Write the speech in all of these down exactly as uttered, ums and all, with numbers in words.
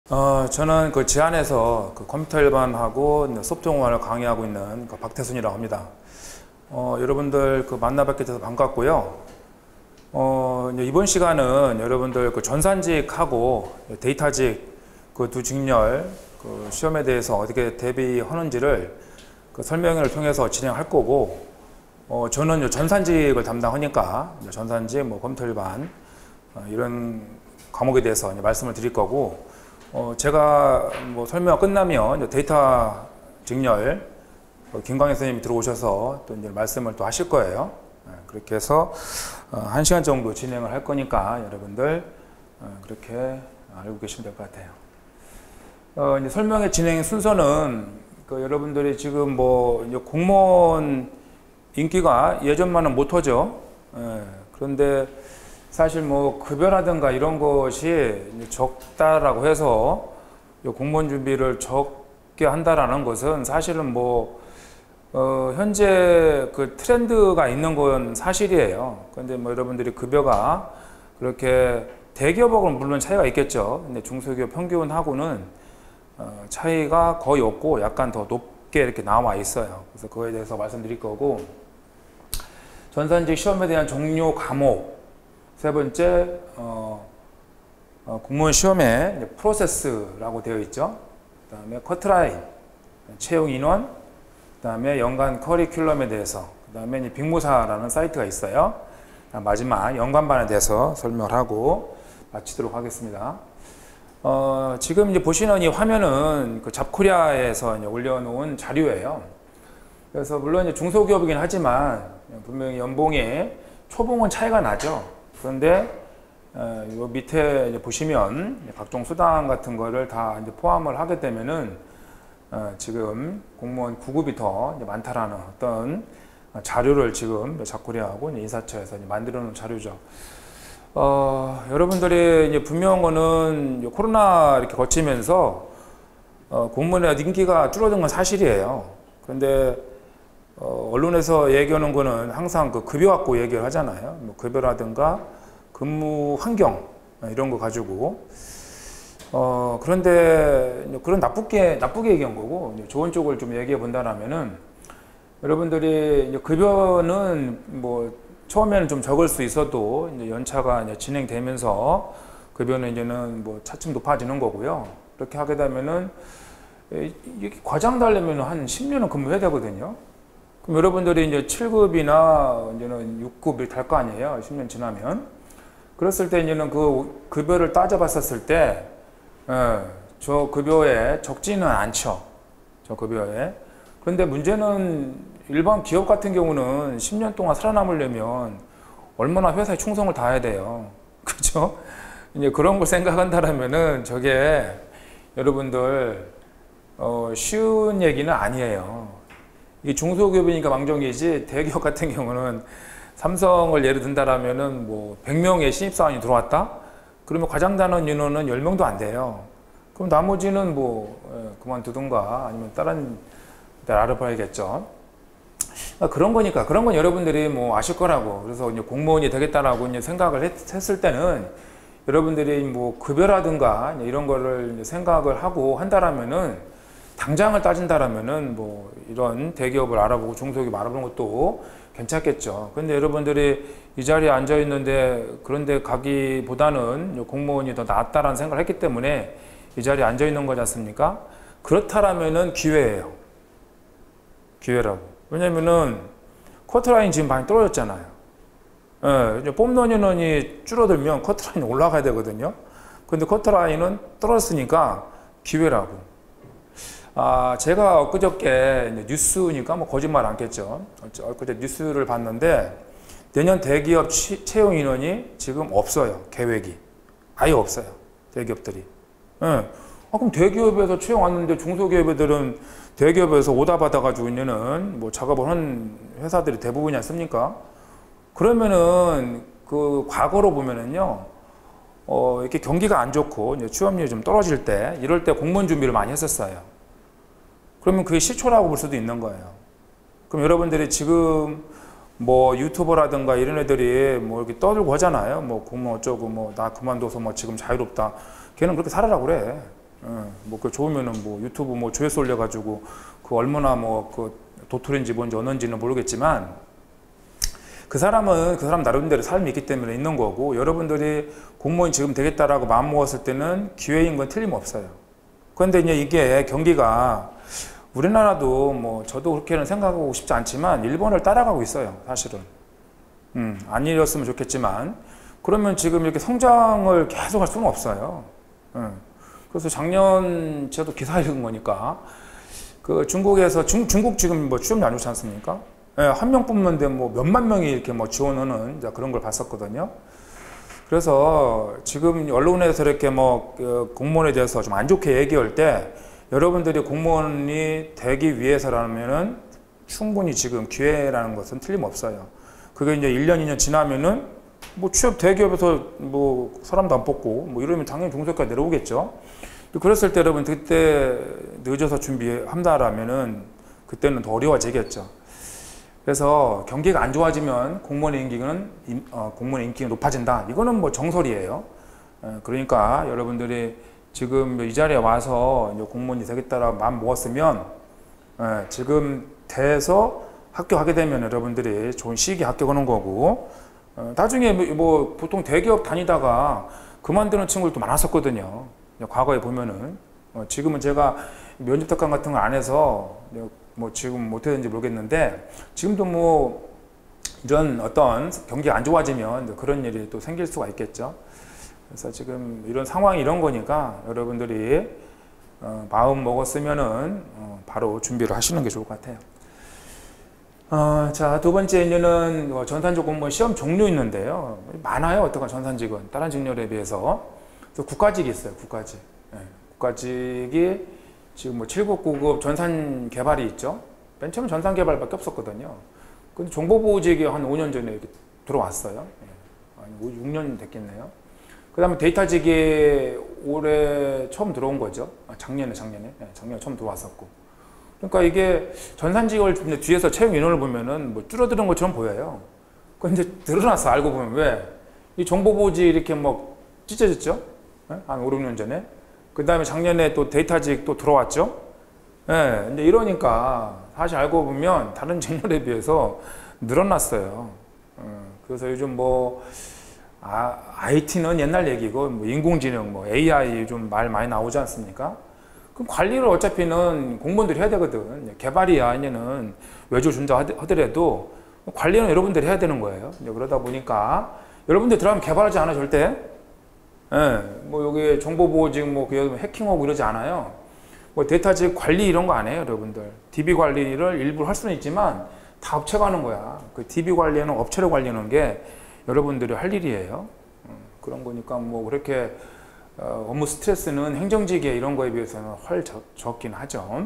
어, 저는 그 지안에서 그 컴퓨터 일반하고 소프트웨어를 강의하고 있는 그 박태순이라고 합니다. 어, 여러분들 그 만나 뵙게 돼서 반갑고요. 어, 이제 이번 시간은 여러분들 그 전산직하고 데이터직 그 두 직렬 그 시험에 대해서 어떻게 대비하는지를 그 설명을 통해서 진행할 거고, 어, 저는 전산직을 담당하니까 전산직, 뭐 컴퓨터 일반 어, 이런 과목에 대해서 이제 말씀을 드릴 거고, 어, 제가 뭐 설명 끝나면 데이터 직렬 어, 김광현 선생님이 들어오셔서 또 이제 말씀을 또 하실 거예요. 네, 그렇게 해서 어, 한 시간 정도 진행을 할 거니까 여러분들 어, 그렇게 알고 계시면 될 것 같아요. 어, 이제 설명의 진행 순서는 그 여러분들이 지금 뭐 이제 공무원 인기가 예전만은 못하죠. 예, 그런데 사실 뭐 급여라든가 이런 것이 적다라고 해서 공무원 준비를 적게 한다라는 것은 사실은 뭐 어 현재 그 트렌드가 있는 건 사실이에요. 그런데 뭐 여러분들이 급여가 그렇게 대기업하고는 물론 차이가 있겠죠. 근데 중소기업 평균하고는 어 차이가 거의 없고 약간 더 높게 이렇게 나와 있어요. 그래서 그거에 대해서 말씀드릴 거고, 전산직 시험에 대한 종료 과목 세 번째, 어, 어, 공무원 시험에 이제 프로세스라고 되어 있죠. 그 다음에 커트라인, 채용 인원, 그 다음에 연간 커리큘럼에 대해서, 그 다음에 이제 빅모사라는 사이트가 있어요. 마지막 연관반에 대해서 설명을 하고 마치도록 하겠습니다. 어, 지금 이제 보시는 이 화면은 그 잡코리아에서 이제 올려놓은 자료예요. 그래서 물론 이제 중소기업이긴 하지만 분명히 연봉에 초봉은 차이가 나죠. 그런데 어, 요 밑에 이제 보시면 각종 수당 같은 거를 다 이제 포함을 하게 되면은 어, 지금 공무원 구급이 더 이제 많다라는 어떤 자료를 지금 잡코리아하고 인사처에서 이제 만들어 놓은 자료죠. 어, 여러분들이 이제 분명한 거는 코로나 이렇게 거치면서 어, 공무원의 인기가 줄어든 건 사실이에요. 그런데 어, 언론에서 얘기하는 거는 항상 그 급여 갖고 얘기를 하잖아요. 뭐 급여라든가 근무 환경 이런 거 가지고. 어, 그런데 그런 나쁘게 나쁘게 얘기한 거고, 좋은 쪽을 좀 얘기해 본다라면은 여러분들이 이제 급여는 뭐 처음에는 좀 적을 수 있어도 이제 연차가 이제 진행되면서 급여는 이제는 뭐 차츰 높아지는 거고요. 그렇게 하게 되면은 이게 과장 달려면 한 십 년은 근무해야 되거든요. 그럼 여러분들이 이제 칠 급이나 이제는 육 급이 될 거 아니에요. 십 년 지나면. 그랬을 때 이제는 그 급여를 따져봤었을 때, 예, 저 급여에 적지는 않죠. 저 급여에. 그런데 문제는 일반 기업 같은 경우는 십 년 동안 살아남으려면 얼마나 회사에 충성을 다해야 돼요. 그죠? 이제 그런 걸 생각한다면은 저게 여러분들, 어, 쉬운 얘기는 아니에요. 이 중소기업이니까 망정이지, 대기업 같은 경우는 삼성을 예를 든다라면은 뭐 백 명의 신입사원이 들어왔다? 그러면 과장단원 인원은 열 명도 안 돼요. 그럼 나머지는 뭐 그만두든가 아니면 다른 데 알아봐야겠죠. 그러니까 그런 거니까, 그런 건 여러분들이 뭐 아실 거라고. 그래서 이제 공무원이 되겠다라고 이제 생각을 했, 했을 때는 여러분들이 뭐 급여라든가 이런 거를 이제 생각을 하고 한다라면은, 당장을 따진다라면은 뭐 이런 대기업을 알아보고 중소기업 알아보는 것도 괜찮겠죠. 근데 여러분들이 이 자리에 앉아 있는데 그런데 가기보다는 공무원이 더 낫다라는 생각을 했기 때문에 이 자리에 앉아 있는 거지 않습니까? 그렇다라면은 기회예요. 기회라고. 왜냐면은 커트라인 지금 많이 떨어졌잖아요. 예, 이제 뽑는 인원이 줄어들면 커트라인이 올라가야 되거든요. 근데 커트라인은 떨어졌으니까 기회라고. 아, 제가 엊그저께 뉴스니까 뭐 거짓말 않겠죠. 엊그제 뉴스를 봤는데 내년 대기업 취, 채용 인원이 지금 없어요. 계획이. 아예 없어요. 대기업들이. 예. 아, 그럼 대기업에서 채용 왔는데 중소기업 애들은 대기업에서 오다 받아가지고 있는 뭐 작업을 한 회사들이 대부분이 않습니까? 그러면은 그 과거로 보면은요, 어, 이렇게 경기가 안 좋고 이제 취업률이 좀 떨어질 때, 이럴 때 공무원 준비를 많이 했었어요. 그러면 그게 시초라고 볼 수도 있는 거예요. 그럼 여러분들이 지금 뭐 유튜버라든가 이런 애들이 뭐 이렇게 떠들고 하잖아요. 뭐 공무원 어쩌고 뭐 나 그만둬서 뭐 지금 자유롭다. 걔는 그렇게 살아라 그래. 뭐 그 좋으면은 뭐 유튜브 뭐 조회수 올려가지고 그 얼마나 뭐 그 도토리인지 뭔지 언어인지는 모르겠지만 그 사람은 그 사람 나름대로 삶이 있기 때문에 있는 거고, 여러분들이 공무원이 지금 되겠다라고 마음 먹었을 때는 기회인 건 틀림없어요. 그런데 이제 이게 경기가 우리나라도 뭐 저도 그렇게는 생각하고 싶지 않지만 일본을 따라가고 있어요, 사실은. 음, 아니었으면 좋겠지만 그러면 지금 이렇게 성장을 계속 할 수는 없어요. 음. 그래서 작년 저도 기사 읽은 거니까 그 중국에서 중, 중국 지금 뭐 취업률 안 좋지 않습니까? 예, 한 명 뽑는데 뭐 몇만 명이 이렇게 뭐 지원하는 이제 그런 걸 봤었거든요. 그래서 지금 언론에서 이렇게 뭐 그 공무원에 대해서 좀 안 좋게 얘기할 때 여러분들이 공무원이 되기 위해서라면은 충분히 지금 기회라는 것은 틀림없어요. 그게 이제 일 년, 이 년 지나면은 뭐 취업 대기업에서 뭐 사람도 안 뽑고 뭐 이러면 당연히 종속가 내려오겠죠. 그랬을 때 여러분 그때 늦어서 준비한다라면은 그때는 더 어려워지겠죠. 그래서 경기가 안 좋아지면 공무원의 인기는 어, 공무원의 인기가 높아진다. 이거는 뭐 정설이에요. 에, 그러니까 여러분들이 지금 이 자리에 와서 이제 공무원이 되겠다라고 마음 먹었으면 에, 지금 돼서 합격하게 되면 여러분들이 좋은 시기에 합격하는 거고, 어, 나중에 뭐, 뭐 보통 대기업 다니다가 그만두는 친구들도 많았었거든요. 과거에 보면은 어, 지금은 제가 면접 특강 같은 거 안 해서 뭐 지금 못해 되는지 모르겠는데 지금도 뭐 이런 어떤 경기가 안 좋아지면 그런 일이 또 생길 수가 있겠죠. 그래서 지금 이런 상황이 이런 거니까 여러분들이 어, 마음 먹었으면은 어, 바로 준비를 하시는 게 좋을 것 같아요. 어, 자, 두 번째 이제는 뭐 전산직 공무원 시험 종류 있는데요. 많아요. 어떤 전산직은 다른 직렬에 비해서. 그래서 국가직이 있어요. 국가직. 네. 국가직이 지금 뭐 칠 급, 구 급 전산 개발이 있죠. 맨 처음 전산 개발밖에 없었거든요. 근데 정보보호직이 한 오 년 전에 이렇게 들어왔어요. 네. 한 육 년 됐겠네요. 그 다음에 데이터직이 올해 처음 들어온 거죠. 아, 작년에, 작년에. 네, 작년에 처음 들어왔었고. 그러니까 이게 전산직을 뒤에서 채용 인원을 보면은 뭐 줄어드는 것처럼 보여요. 그런데 늘어났어, 알고 보면. 왜? 이 정보보호직 이렇게 뭐 찢어졌죠? 네? 한 오, 육 년 전에. 그 다음에 작년에 또 데이터직 또 들어왔죠? 예, 네, 이제 이러니까 사실 알고 보면 다른 직렬에 비해서 늘어났어요. 음, 그래서 요즘 뭐, 아, 아이티는 옛날 얘기고, 뭐 인공지능, 뭐 에이아이 좀 말 많이 나오지 않습니까? 그럼 관리를 어차피는 공무원들이 해야 되거든. 개발이야, 이제는 외주 준다 하더라도 관리는 여러분들이 해야 되는 거예요. 이제 그러다 보니까 여러분들 들어가면 개발하지 않아, 절대. 예, 뭐 여기 정보보호직 뭐 해킹하고 이러지 않아요. 뭐 데이터직 관리 이런 거 안 해요, 여러분들. 디비 관리를 일부 할 수는 있지만 다 업체가 하는 거야. 그 디비 관리는 업체로 관리하는 게 여러분들이 할 일이에요. 음, 그런 거니까 뭐 그렇게 어, 업무 스트레스는 행정직에 이런 거에 비해서는 훨 적, 적긴 하죠.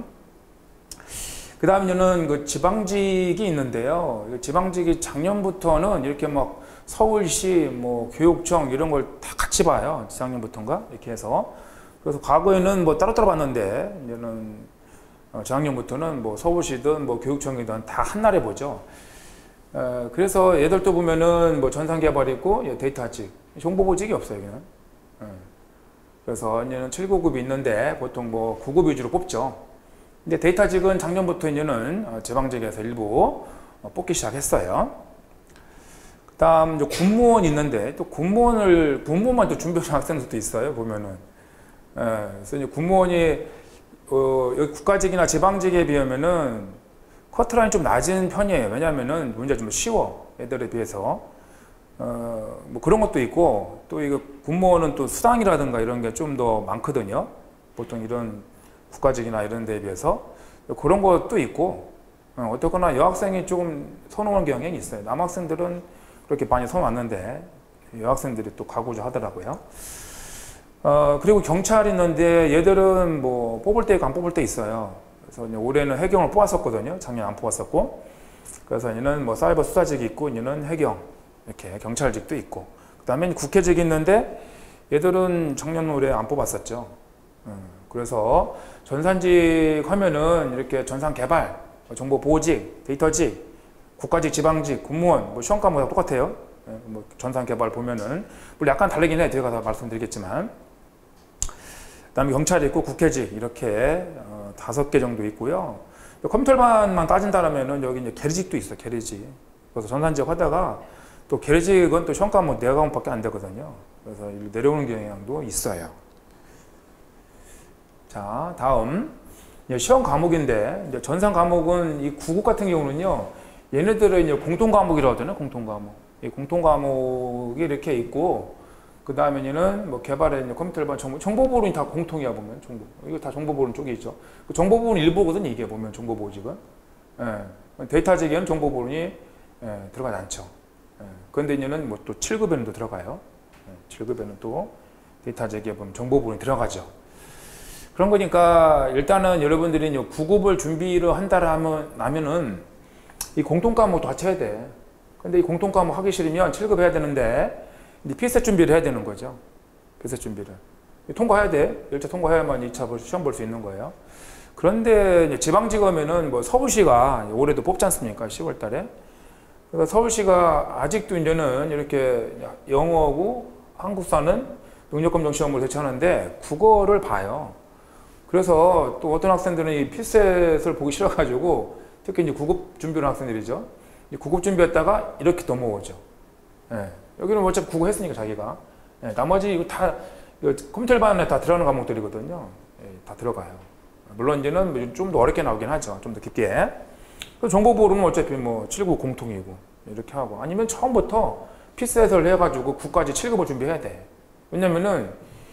그 다음에는 그 지방직이 있는데요. 지방직이 작년부터는 이렇게 막 서울시, 뭐 교육청 이런 걸 다 같이 봐요. 재작년부터인가 이렇게 해서. 그래서 과거에는 뭐 따로따로 봤는데 이제는 어, 재작년부터는 뭐 서울시든 뭐 교육청이든 다 한날에 보죠. 어, 그래서 얘들도 보면은 뭐 전산개발 있고 데이터직, 정보보직이 없어요, 여기는. 어. 그래서 이제는 칠, 구 급이 있는데 보통 뭐 구 급 위주로 뽑죠. 근데 데이터직은 작년부터 이제는 지방직에서 일부 뽑기 시작했어요. 그 다음 이제 군무원 있는데 또 군무원을, 군무원만 또 준비하는 학생들도 있어요, 보면은. 예, 그래서 이제 군무원이, 어, 여기 국가직이나 지방직에 비하면은 커트라인이 좀 낮은 편이에요. 왜냐면은 문제가 좀 쉬워, 애들에 비해서. 어, 뭐 그런 것도 있고, 또 이거 군무원은 또 수당이라든가 이런 게 좀 더 많거든요. 보통 이런 국가직이나 이런 데에 비해서. 그런 것도 있고, 어, 어떻거나 여학생이 조금 선호하는 경향이 있어요. 남학생들은 그렇게 많이 선호 왔는데, 여학생들이 또 가고자 하더라고요. 어, 그리고 경찰 있는데 얘들은 뭐 뽑을 때 있고 안 뽑을 때 있어요. 그래서 이제 올해는 해경을 뽑았었거든요. 작년 안 뽑았었고. 그래서 얘는 뭐 사이버 수사직이 있고, 얘는 해경, 이렇게 경찰직도 있고. 그 다음에 국회직이 있는데 얘들은 작년 올해 안 뽑았었죠. 음, 그래서 전산직 하면은 이렇게 전산 개발, 정보 보호직, 데이터직, 국가직, 지방직, 군무원, 뭐 시험 과목이 똑같아요. 예, 뭐 전산 개발 보면은 물론 약간 다르긴 해. 뒤에 가서 말씀드리겠지만. 그다음에 경찰이 있고 국회직 이렇게 어, 다섯 개 정도 있고요. 컴퓨터반만 따진다면은 여기 이제 계리직도 있어, 계리직. 그래서 전산지역 하다가 또 계리직은 또 시험 과목 네 과목밖에 안 되거든요. 그래서 내려오는 경향도 있어요. 자, 다음 시험 과목인데 이제 전산 과목은 이 구급 같은 경우는요, 얘네들은 이제 공통 과목이라고 하잖아요. 공통 과목. 이 공통 과목이 이렇게 있고, 그 다음에 얘는 뭐 개발에 이제 컴퓨터반 정보, 정보 부분이 다 공통이야 보면 정보. 이거 다 정보 부분 쪽에 있죠. 그 정보 부분 일부거든 이게 보면 정보 보직은. 예. 데이터직에는 정보 부분이 예, 들어가지 않죠. 예. 그런데 얘는 뭐 또 칠 급에는 또 들어가요. 예. 칠 급에는 또 데이터직에 보면 정보 부분이 들어가죠. 그런 거니까 일단은 여러분들이 이제 구 급을 준비를 한다라 하면 나면은 이 공통 과목도 같이 해야 돼. 근데 이 공통 과목 하기 싫으면 칠 급 해야 되는데 이제 피셋 준비를 해야 되는 거죠. 피셋 준비를. 통과해야 돼. 일 차 통과해야만 이 차 시험 볼 수 있는 거예요. 그런데 이제 지방지검에는 뭐 서울시가 올해도 뽑지 않습니까? 시월 달에. 그래서 서울시가 아직도 이제는 이렇게 영어고 한국사는 능력검정 시험을 대처하는데 국어를 봐요. 그래서 또 어떤 학생들은 이 피셋을 보기 싫어가지고 특히 이제 구 급 준비하는 학생들이죠. 구 급 준비했다가 이렇게 넘어오죠. 예. 여기는 어차피 국어 했으니까 자기가. 예. 나머지 이거 다 이거 컴퓨터반에 다 들어가는 과목들이거든요. 예. 다 들어가요. 물론 이제는 좀 더 어렵게 나오긴 하죠. 좀 더 깊게. 정보보로는 어차피 뭐 칠 급 공통이고 이렇게 하고 아니면 처음부터 피셋을 해가지고 구까지 칠 급을 준비해야 돼. 왜냐면은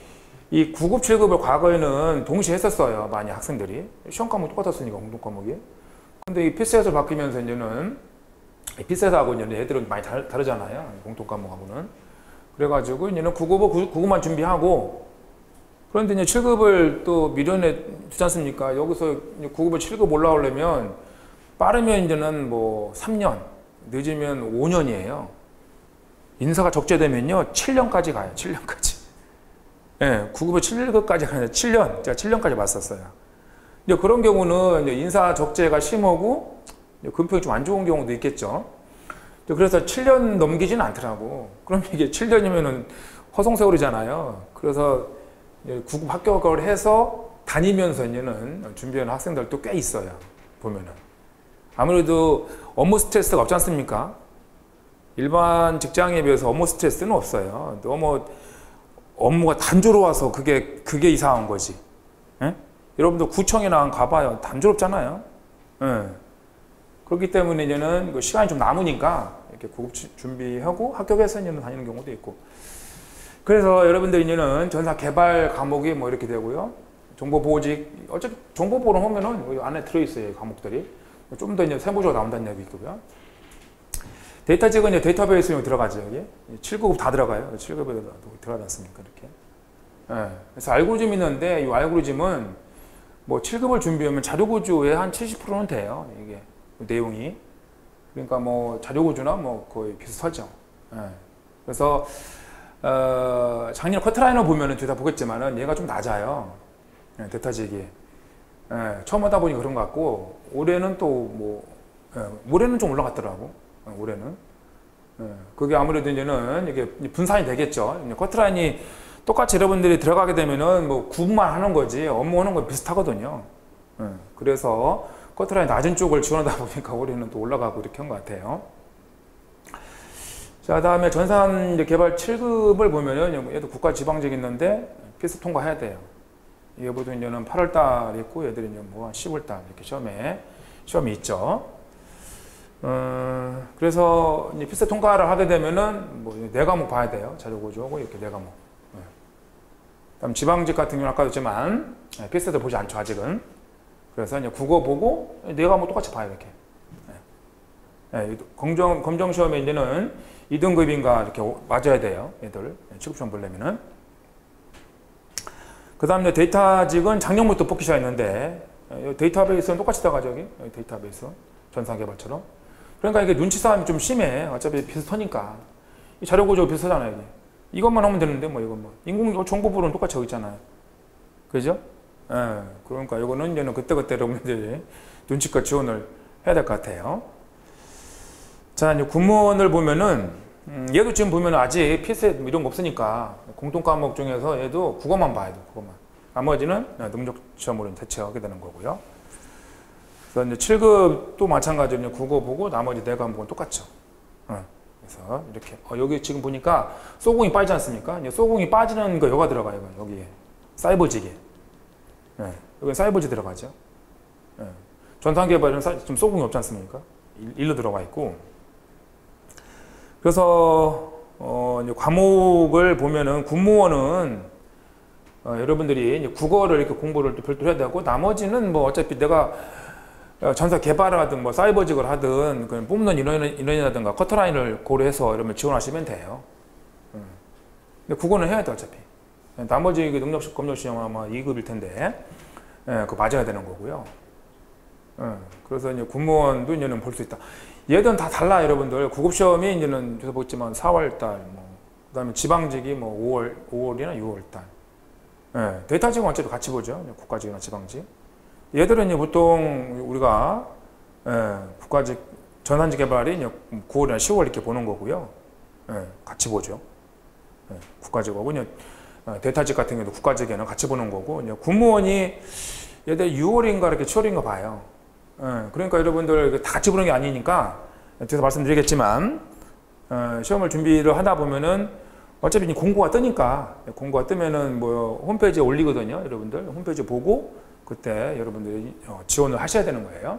이 구 급, 칠 급을 과거에는 동시에 했었어요. 많이 학생들이. 시험 과목 똑같았으니까, 공통 과목이. 근데 이 피셋을 바뀌면서 이제는, 이 피셋하고 이제 애들은 많이 다르, 다르잖아요. 공통 과목하고는. 그래가지고 이제는 구 급은 구 급만 준비하고, 그런데 이제 칠 급을 또 미련에 두지 않습니까? 여기서 구 급을 칠 급 올라오려면, 빠르면 이제는 뭐 삼 년, 늦으면 오 년이에요. 인사가 적재되면요, 칠 년까지 가요. 칠 년까지. 예, 구 급에 칠 급까지 가는데 칠 년, 제가 칠 년까지 봤었어요. 이제 그런 경우는 이제 인사 적재가 심하고 근평이 좀 안 좋은 경우도 있겠죠. 그래서 칠 년 넘기지는 않더라고. 그럼 이게 칠 년이면은 허송세월이잖아요. 그래서 구 급 합격을 해서 다니면서 이제는 준비하는 학생들도 꽤 있어요. 보면은. 아무래도 업무 스트레스가 없지 않습니까? 일반 직장에 비해서 업무 스트레스는 없어요. 너무 업무가 단조로워서 그게, 그게 이상한 거지. 예? 여러분들 구청이나 가봐요. 단조롭잖아요. 예. 그렇기 때문에 이제는 시간이 좀 남으니까 이렇게 구급 준비하고 합격해서 이제는 다니는 경우도 있고. 그래서 여러분들 이제는 전사 개발 과목이 뭐 이렇게 되고요. 정보보호직, 어차피 정보보호를 하면은 여기 안에 들어있어요. 과목들이. 좀 더 이제 세부적으로 나온다는 얘기 있고요. 데이터직은 이제 데이터베이스에 들어가죠, 여기. 칠 급 다 들어가요. 칠 급에 들어가지 않습니까, 이렇게. 예. 그래서 알고리즘이 있는데, 이 알고리즘은 뭐 칠 급을 준비하면 자료구조의 한 칠십 퍼센트는 돼요, 이게. 내용이. 그러니까 뭐 자료구조나 뭐 거의 비슷하죠. 예. 그래서, 어, 작년 커트라인을 보면은 둘 다 보겠지만은 얘가 좀 낮아요. 예, 데이터직이. 예, 처음 하다 보니 그런 것 같고, 올해는 또 뭐, 예, 올해는 좀 올라갔더라고. 올해는. 예, 그게 아무래도 이제는 이게 분산이 되겠죠. 커트라인이 똑같이 여러분들이 들어가게 되면은 뭐 구분만 하는 거지 업무 하는 거 비슷하거든요. 예, 그래서 커트라인 낮은 쪽을 지원하다 보니까 올해는 또 올라가고 이렇게 한 것 같아요. 자, 다음에 전산 이제 개발 칠 급을 보면은 얘도 국가 지방직 있는데 필수 통과해야 돼요. 얘보다 이제는 팔월 달 있고 얘들이 이제 뭐 시월 달 이렇게 시험에 시험이 있죠. 어, 그래서 이제 필수 통과를 하게 되면은 뭐 네 과목 봐야 돼요. 자료구조하고 이렇게 네 과목. 네. 다음 지방직 같은 경우는 아까도 했지만 네, 필수도 보지 않죠 아직은. 그래서 이제 국어 보고 네 과목 똑같이 봐요 이렇게. 네. 네, 검정 검정 시험에 이제는 이 등급인가 이렇게 맞아야 돼요. 얘들 칠 급 시험 보려면은. 그 다음에 데이터직은 작년부터 뽑기 시작했는데 데이터베이스는 똑같이 들어가죠 여기. 여기 데이터베이스 전산개발처럼. 그러니까 이게 눈치 싸움이 좀 심해. 어차피 비슷하니까. 이 자료구조 비슷하잖아요, 이게. 이것만 하면 되는데, 뭐, 이건 뭐. 인공 정보부는 똑같이 여기 있잖아요. 그죠? 예. 그러니까 이거는 이제는 그때그때 여러분들이 눈치껏 지원을 해야 될 것 같아요. 자, 이제 군무원을 보면은, 음, 얘도 지금 보면은 아직 피셋 이런 거 없으니까, 공통 과목 중에서 얘도 국어만 봐야 돼, 국어만. 나머지는 능력 시험으로 대체하게 되는 거고요. 그래서 이제 칠 급도 마찬가지로 국어 보고 나머지 네 과목은 똑같죠. 어, 그래서 이렇게 어, 여기 지금 보니까 소공이 빠지지 않습니까? 이제 소공이 빠지는 거 여가 들어가요. 여기에 사이버지게. 네, 여기 사이버지 들어가죠. 네. 전산개발은 좀 소공이 없지 않습니까? 일로 들어가 있고. 그래서 어, 이제 과목을 보면은 군무원은 어, 여러분들이 이제 국어를 이렇게 공부를 또 별도로 해야 되고 나머지는 뭐 어차피 내가 전사 개발을 하든 뭐 사이버직을 하든 그냥 뽑는 인원, 인원이라든가 커트라인을 고려해서 이러면 지원하시면 돼요. 음. 근데 국어는 해야 돼 어차피. 나머지 그 능력식 검정시험 아마 이 급일 텐데 예, 그거 맞아야 되는 거고요. 예, 그래서 이제 군무원도 이제는 볼 수 있다. 얘들은 다 달라 여러분들. 구급시험이 이제는 그래서 보지만 사월달 뭐 그다음에 지방직이 뭐 오월 오월이나 유월달. 예, 데이터직은 어차피 같이 보죠. 국가직이나 지방직. 얘들은 이제 보통 우리가 예, 국가직 전산직 개발이 이제 구월이나 시월 이렇게 보는 거고요. 예, 같이 보죠. 예, 국가직하고 이제 데이터직 같은 경우도 국가직에는 같이 보는 거고 이제 군무원이 얘들 유월인가 이렇게 칠월인가 봐요. 예, 그러니까 여러분들 다 같이 보는 게 아니니까 뒤에서 말씀드리겠지만 어, 시험을 준비를 하다 보면은 어차피 공고가 뜨니까 공고가 뜨면은 뭐 홈페이지에 올리거든요. 여러분들 홈페이지 보고 그때 여러분들이 지원을 하셔야 되는 거예요.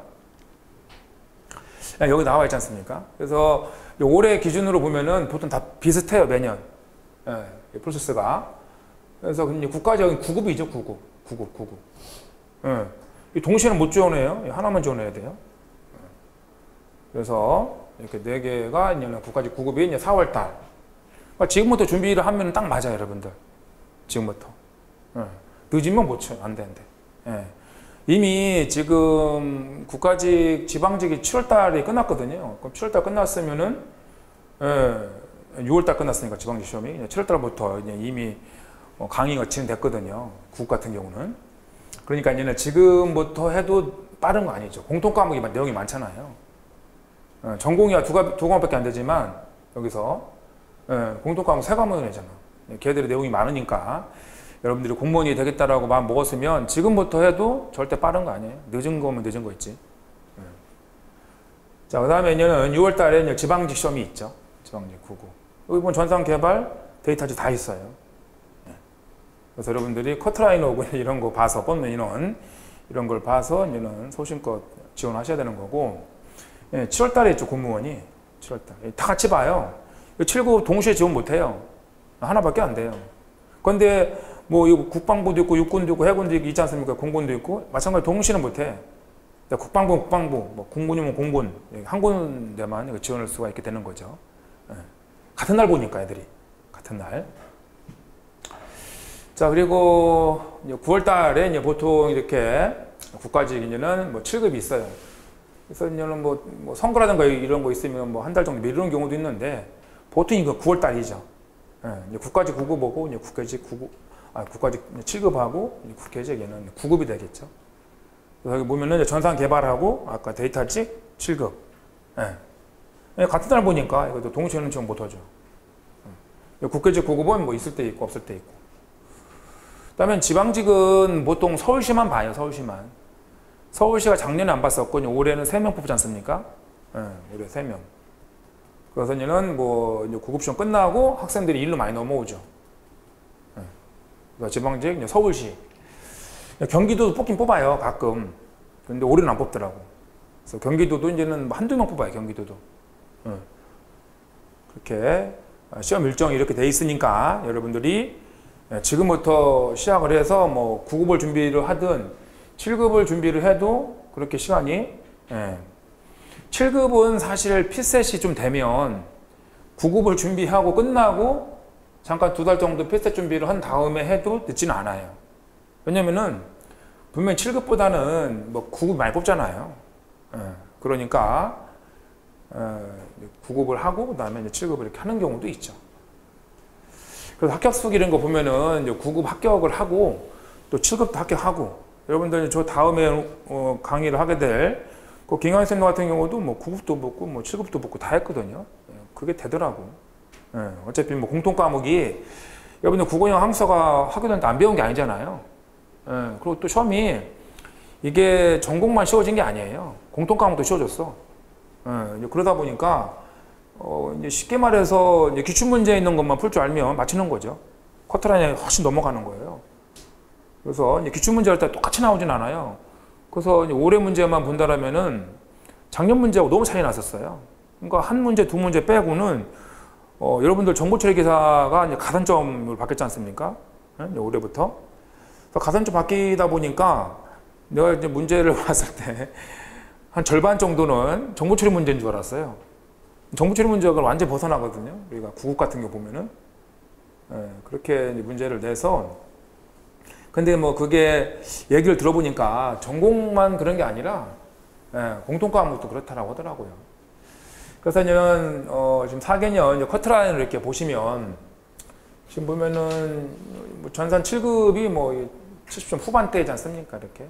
여기 나와 있지 않습니까? 그래서 올해 기준으로 보면은 보통 다 비슷해요. 매년 예, 프로세스가. 그래서 국가적인 구급이죠. 구급, 구급, 구급. 예, 동시에는 못 지원해요. 하나만 지원해야 돼요. 그래서 이렇게 네 개가 이제 국가직 구급이 이제 사월달. 그러니까 지금부터 준비를 하면 딱 맞아요, 여러분들. 지금부터. 예, 늦으면 못 쳐요. 안 되는데. 예. 이미 지금 국가직, 지방직이 칠월달이 끝났거든요. 그럼 칠월달 끝났으면은 예, 유월달 끝났으니까 지방직 시험이 칠월달부터 이제 이미 강의가 진행됐거든요. 국 같은 경우는. 그러니까 이제는 지금부터 해도 빠른 거 아니죠. 공통 과목이 내용이 많잖아요. 예, 전공이야 두, 두 과목밖에 안 되지만 여기서 예, 공통 과목 세 과목이 되잖아. 걔들의 내용이 많으니까. 여러분들이 공무원이 되겠다라고 마음 먹었으면 지금부터 해도 절대 빠른 거 아니에요. 늦은 거면 늦은 거 있지. 네. 자, 그 다음에 이제는 유월 달에 지방직 시험이 있죠. 지방직 구급. 여기 보면 전산개발, 데이터직 다 있어요. 네. 그래서 여러분들이 커트라인 오고 이런 거 봐서 뽑는 인원, 이런 걸 봐서 이제는 소신껏 지원하셔야 되는 거고, 네, 칠월 달에 있죠, 공무원이. 칠월 달. 다 같이 봐요. 칠 급 동시에 지원 못 해요. 하나밖에 안 돼요. 그런데 뭐 이거 국방부도 있고 육군도 있고 해군도 있지 않습니까? 공군도 있고 마찬가지로 동시에는 못해. 국방부 국방부, 뭐 공군이면 공군 한 군데만 지원할 수가 있게 되는 거죠. 예. 같은 날 보니까 애들이 같은 날. 자 그리고 구월 달에 이제 보통 이렇게 국가직 이제는 뭐 칠 급이 있어요. 그래서 이제는 뭐, 뭐 선거라든가 이런 거 있으면 뭐 한 달 정도 미루는 경우도 있는데 보통 이거 구월 달이죠. 예. 이제 국가직 구 급 보고 이제 국가직 구 급 아, 국가직 칠 급하고 국회직에는 구 급이 되겠죠. 그래서 여기 보면은 전산 개발하고 아까 데이터직 칠 급. 예. 같은 날 보니까 이것도 동시에는 지원 못하죠. 예. 국회직 구 급은 뭐 있을 때 있고 없을 때 있고. 그다음에 지방직은 보통 서울시만 봐요. 서울시만. 서울시가 작년에 안 봤었고 올해는 세 명 뽑지 않습니까? 예. 올해 세 명. 그래서 이제는 뭐 이제 구 급 시험 끝나고 학생들이 일로 많이 넘어오죠. 지방직, 서울시. 경기도도 뽑긴 뽑아요, 가끔. 근데 올해는 안 뽑더라고. 그래서 경기도도 이제는 한두 명 뽑아요, 경기도도. 그렇게 시험 일정이 이렇게 돼 있으니까 여러분들이 지금부터 시작을 해서 뭐 구 급을 준비를 하든 칠 급을 준비를 해도 그렇게 시간이 칠 급은 사실 피셋이 좀 되면 구 급을 준비하고 끝나고 잠깐 두 달 정도 피셋 준비를 한 다음에 해도 늦지는 않아요. 왜냐면은 분명히 칠 급보다는 뭐 구 급 많이 뽑잖아요. 예, 그러니까 예, 구 급을 하고 그 다음에 칠 급을 이렇게 하는 경우도 있죠. 그래서 합격수기 이런 거 보면은 이제 구 급 합격을 하고 또 칠 급도 합격하고 여러분들 저 다음에 어, 강의를 하게 될 그 김강희 선생님 같은 경우도 뭐 구 급도 붙고 뭐 칠 급도 붙고 다 했거든요. 예, 그게 되더라고. 예, 어차피 뭐 공통 과목이 여러분들 국어영 항서가 학교 다닐 때 안 배운 게 아니잖아요. 예, 그리고 또 시험이 이게 전공만 쉬워진 게 아니에요. 공통 과목도 쉬워졌어. 예, 이제 그러다 보니까 어, 이제 쉽게 말해서 이제 기출 문제 있는 것만 풀 줄 알면 맞히는 거죠. 커트라인에 훨씬 넘어가는 거예요. 그래서 이제 기출 문제 할 때 똑같이 나오진 않아요. 그래서 이제 올해 문제만 본다라면은 작년 문제하고 너무 차이 났었어요. 그러니까 한 문제, 두 문제 빼고는 어, 여러분들 정보처리 기사가 이제 가산점을 바뀌었지 않습니까? 예? 이제 올해부터. 그래서 가산점 바뀌다 보니까 내가 이제 문제를 봤을 때 한 절반 정도는 정보처리 문제인 줄 알았어요. 정보처리 문제가 완전히 벗어나거든요. 우리가 구급 같은 거 보면은. 예, 그렇게 이제 문제를 내서 근데 뭐 그게 얘기를 들어보니까 전공만 그런 게 아니라 예, 공통 과목도 그렇다라고 하더라고요. 그래서 이제 어, 지금 사 개년 이제 커트라인을 이렇게 보시면 지금 보면은 뭐 전산 칠 급이 뭐 칠십 점 후반대이지 않습니까? 이렇게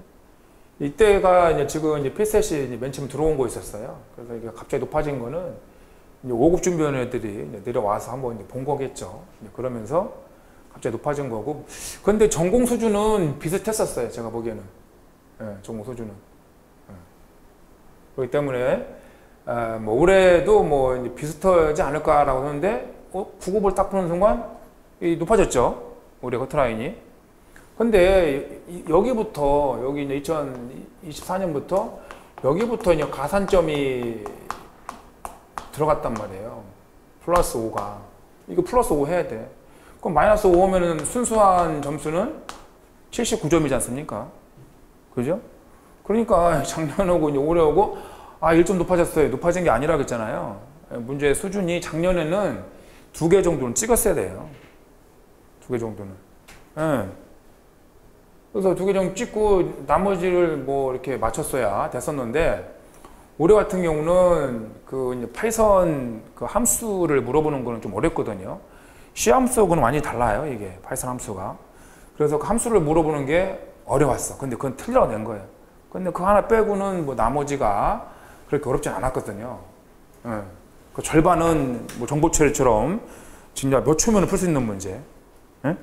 이때가 이제 지금 이제 피셋이 맨 처음 들어온 거 있었어요. 그래서 이게 갑자기 높아진 거는 이제 오 급 준비하는 애들이 이제 내려와서 한번 이제 본 거겠죠. 이제 그러면서 갑자기 높아진 거고. 근데 전공 수준은 비슷했었어요. 제가 보기에는. 예, 전공 수준은. 예. 그렇기 때문에, 에, 뭐, 올해도 뭐, 이제 비슷하지 않을까라고 하는데, 어, 구 급을 딱 보는 순간, 이 높아졌죠. 올해 커트라인이. 근데, 이, 여기부터, 여기 이제 이천이십사 년부터, 여기부터 이제 가산점이 들어갔단 말이에요. 플러스 오가. 이거 플러스 오 해야 돼. 그럼 마이너스 오 오면은 순수한 점수는 칠십구 점이지 않습니까? 그죠? 그러니까 작년하고 이제 올해하고 아, 일 점 높아졌어요. 높아진 게 아니라 그랬잖아요. 문제의 수준이 작년에는 두 개 정도는 찍었어야 돼요. 두 개 정도는. 예. 그래서 두 개 정도 찍고 나머지를 뭐 이렇게 맞췄어야 됐었는데 올해 같은 경우는 그 이제 파이썬 그 함수를 물어보는 거는 좀 어렵거든요. C 함수하고는 완전히 달라요, 이게 파이썬 함수가. 그래서 그 함수를 물어보는 게 어려웠어. 근데 그건 틀려낸 거예요. 근데 그 하나 빼고는 뭐 나머지가 그렇게 어렵진 않았거든요. 예. 그 절반은 뭐 정보처리처럼 진짜 몇 초면 풀 수 있는 문제. 예?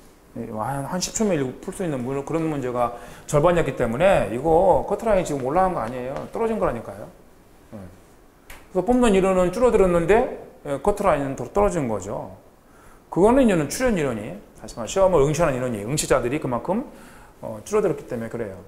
한, 한 십 초면 풀 수 있는 그런 문제가 절반이었기 때문에 이거 커트라인이 지금 올라간 거 아니에요. 떨어진 거라니까요. 예. 그래서 뽑는 인원은 줄어들었는데 예, 커트라인은 더 떨어진 거죠. 그거는 이제는 출연 인원이, 다시 말해 시험을 응시하는 인원이, 응시자들이 그만큼 어, 줄어들었기 때문에 그래요.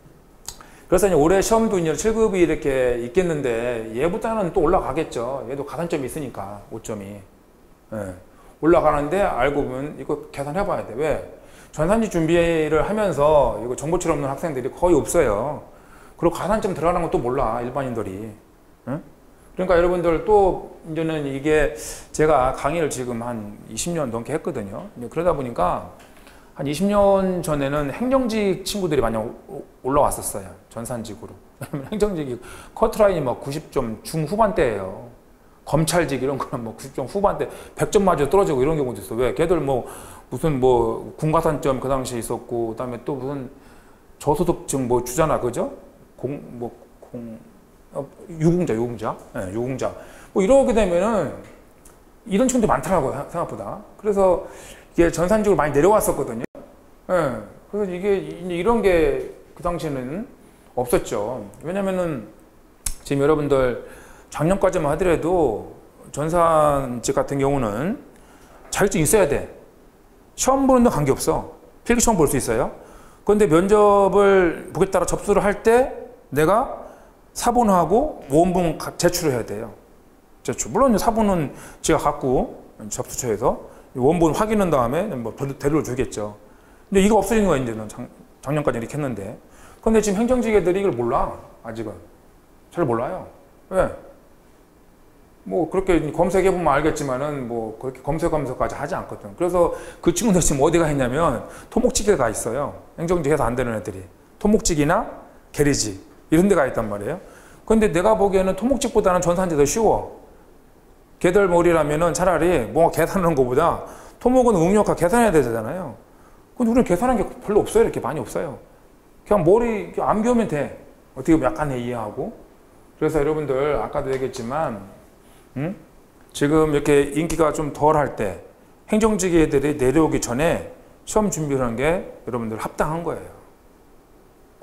그래서 이제 올해 시험도 이제 칠 급이 이렇게 있겠는데 얘보다는 또 올라가겠죠. 얘도 가산점이 있으니까 오 점이. 예. 올라가는데 알고 보면 이거 계산해 봐야 돼. 왜? 전산지 준비를 하면서 이거 정보처리 없는 학생들이 거의 없어요. 그리고 가산점 들어가는 건 또 몰라, 일반인들이. 응? 그러니까 여러분들 또 이제는 이게 제가 강의를 지금 한 이십 년 넘게 했거든요. 그러다 보니까 한 이십 년 전에는 행정직 친구들이 많이 올라왔었어요. 전산직으로. 행정직이 커트라인이 막 구십 점 중후반대예요. 검찰직 이런 거는 뭐 구십 점 후반대, 백 점 맞아 떨어지고 이런 경우도 있어. 왜? 걔들 뭐 무슨 뭐 군가산점 그 당시에 있었고, 그 다음에 또 무슨 저소득층 뭐 주잖아, 그죠? 공, 뭐, 공, 어, 유공자, 유공자. 예, 네, 유공자. 뭐 이러게 되면은 이런 친구도 많더라고요, 생각보다. 그래서 이게 전산직으로 많이 내려왔었거든요. 예. 네, 그래서 이게 이런 게 그 당시에는 없었죠. 왜냐면은 지금 여러분들 작년까지만 하더라도 전산직 같은 경우는 자격증 있어야 돼. 시험 보는 데 관계없어. 필기 시험 볼 수 있어요. 그런데 면접을 보겠다라 접수를 할 때 내가 사본하고 원본 제출을 해야 돼요. 제출. 물론 사본은 제가 갖고 접수처에서 원본 확인한 다음에 뭐 대로를 주겠죠. 근데 이거 없어진 거야, 이제는. 작, 작년까지 이렇게 했는데. 근데 지금 행정직 애들이 이걸 몰라. 아직은. 잘 몰라요. 왜? 뭐 그렇게 검색해보면 알겠지만은 뭐 그렇게 검색하면서까지 하지 않거든. 그래서 그 친구들 지금 어디가 있냐면 토목직에 가 있어요. 행정직에서 안 되는 애들이. 토목직이나 계리직 이런 데 가 있단 말이에요. 근데 내가 보기에는 토목직보다는 전산지 더 쉬워. 걔들 머리라면은 차라리 뭐 계산하는 것보다 토목은 응용과 계산해야 되잖아요. 근데 우리는 계산한 게 별로 없어요. 이렇게 많이 없어요. 그냥 머리 암기하면 돼. 어떻게 보면 약간 이해하고. 그래서 여러분들 아까도 얘기했지만 음? 지금 이렇게 인기가 좀 덜 할 때 행정직 애들이 내려오기 전에 시험 준비를 하는 게 여러분들 합당한 거예요.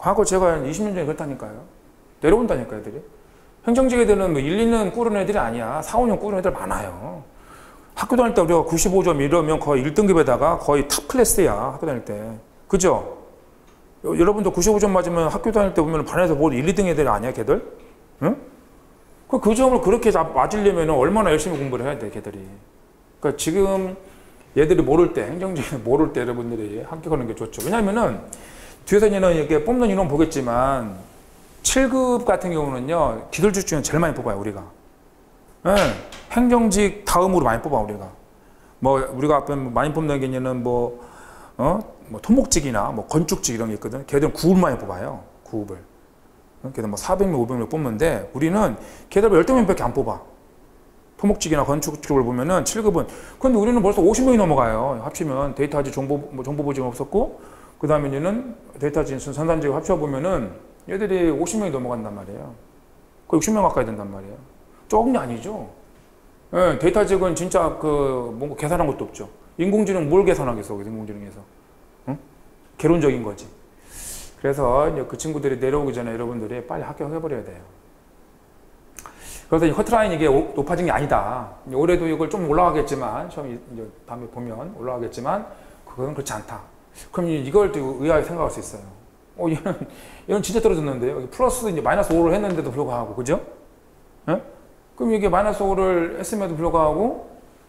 과거 제가 한 이십 년 전에 그랬다니까요. 내려온다니까 애들이. 행정직 애들은 뭐 일, 이 년 꾸는 애들이 아니야. 사, 오 년 꾸는 애들 많아요. 학교 다닐 때 우리가 구십오 점 이러면 거의 일 등급에다가 거의 탑 클래스야. 학교 다닐 때. 그죠? 여러분도 구십오 점 맞으면 학교 다닐 때 보면 반에서 뭐 일, 이 등 애들 아니야, 걔들? 응? 그, 그 점을 그렇게 맞으려면 얼마나 열심히 공부를 해야 돼, 걔들이. 그러니까 지금 얘들이 모를 때, 행정직이 모를 때 여러분들이 합격하는 게 좋죠. 왜냐면은 뒤에서 얘는 이렇게 뽑는 인원 보겠지만 칠 급 같은 경우는요, 기술직 중에 제일 많이 뽑아요, 우리가. 네, 행정직 다음으로 많이 뽑아, 우리가. 뭐, 우리가 앞에 많이 뽑는 게는 뭐, 어? 뭐, 토목직이나 뭐, 건축직 이런 게 있거든. 걔들은 구 급 많이 뽑아요, 구 급을. 걔들 뭐 사백 명, 오백 명 뽑는데, 우리는 걔들 열두 명밖에 안 뽑아. 토목직이나 건축직을 보면은 칠 급은. 근데 우리는 벌써 오십 명이 넘어가요. 합치면 데이터지 정보, 뭐 정보보증 없었고, 그 다음에 얘는 데이터지 선산직 합쳐보면은 얘들이 오십 명이 넘어간단 말이에요. 거의 육십 명 가까이 된단 말이에요. 적은 게 아니죠. 예, 데이터직은 진짜 그 뭔가 계산한 것도 없죠. 인공지능 뭘 계산하겠어, 인공지능에서. 응? 개론적인 거지. 그래서 이제 그 친구들이 내려오기 전에 여러분들이 빨리 합격해버려야 돼요. 그래서 이 커트라인이 이게 높아진 게 아니다. 올해도 이걸 좀 올라가겠지만, 처음 이제 다음에 보면 올라가겠지만, 그건 그렇지 않다. 그럼 이걸 또 의아하게 생각할 수 있어요. 어, 얘는, 얘는 진짜 떨어졌는데요. 플러스 이제 마이너스 오를 했는데도 불구하고, 그죠? 예? 그럼 이게 마이너스 오를 했음에도 불구하고,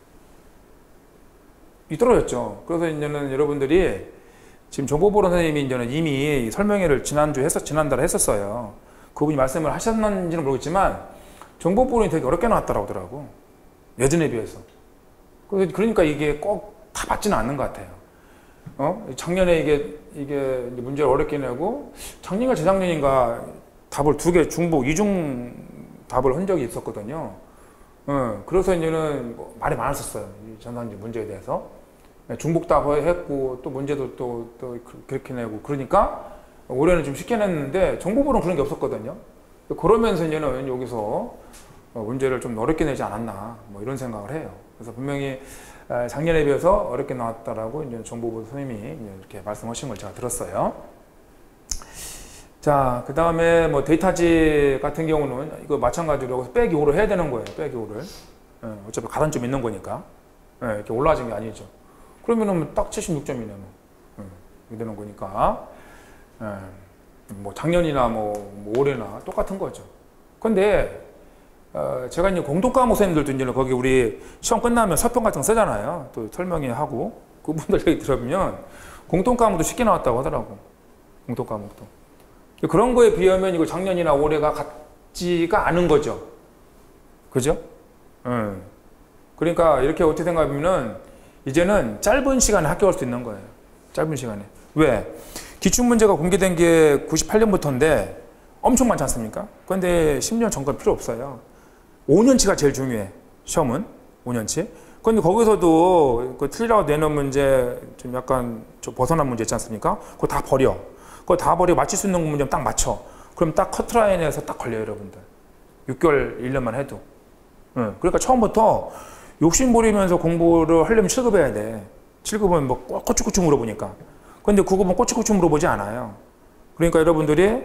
이 떨어졌죠. 그래서 이제는 여러분들이 지금 정보보론 선생님이 이제는 이미 설명회를 지난주 했었, 지난달에 했었어요. 그분이 말씀을 하셨는지는 모르겠지만, 정보보론이 되게 어렵게 나왔다고 하더라고. 예전에 비해서. 그러니까 이게 꼭 다 맞지는 않는 것 같아요. 어? 작년에 이게, 이게 문제를 어렵게 내고, 작년인가 재작년인가 답을 두 개, 중복, 이중 답을 한 적이 있었거든요. 어, 그래서 이제는 뭐 말이 많았었어요. 이 전산지 문제에 대해서. 중복 답을 했고, 또 문제도 또, 또 그렇게 내고, 그러니까 올해는 좀 쉽게 냈는데, 정보보론 그런 게 없었거든요. 그러면서 이제는 여기서 문제를 좀 어렵게 내지 않았나, 뭐 이런 생각을 해요. 그래서 분명히 작년에 비해서 어렵게 나왔다라고 이제 정보부 선생님이 이렇게 말씀하신 걸 제가 들었어요. 자, 그 다음에 뭐 데이터지 같은 경우는 이거 마찬가지로 여기서 빼기 오를 해야 되는 거예요. 빼기 오를. 예, 어차피 가산점 있는 거니까. 예, 이렇게 올라가진 게 아니죠. 그러면은 딱 칠십육 점이네. 뭐. 예, 이렇게 되는 거니까. 예, 뭐 작년이나 뭐, 뭐 올해나 똑같은 거죠. 근데 어, 제가 이제 공통과목 선생님들도 이제 거기 우리 시험 끝나면 서평 같은 거 쓰잖아요. 또 설명회 하고 그분들 얘기 들어보면 공통과목도 쉽게 나왔다고 하더라고. 공통과목도. 그런 거에 비하면 이거 작년이나 올해가 같지가 않은 거죠. 그죠? 음. 그러니까 이렇게 어떻게 생각하면은 이제는 짧은 시간에 합격할 수 있는 거예요. 짧은 시간에. 왜? 기출문제가 공개된 게 구십팔 년부터인데 엄청 많지 않습니까? 그런데 십 년 전까지 필요 없어요. 오 년치가 제일 중요해. 시험은 오 년치. 그런데 거기서도 그 틀리라고 내놓은 문제 좀 약간 좀 벗어난 문제 있지 않습니까? 그거 다 버려. 그거 다 버리고 맞출 수 있는 문제면 딱 맞춰. 그럼 딱 커트라인에서 딱 걸려요, 여러분들. 육 개월, 일 년만 해도. 응. 그러니까 처음부터 욕심 부리면서 공부를 하려면 칠 급 해야 돼. 칠 급은 뭐 꼬치꼬치 물어보니까. 근데 구 급은 꼬치꼬치 물어보지 않아요. 그러니까 여러분들이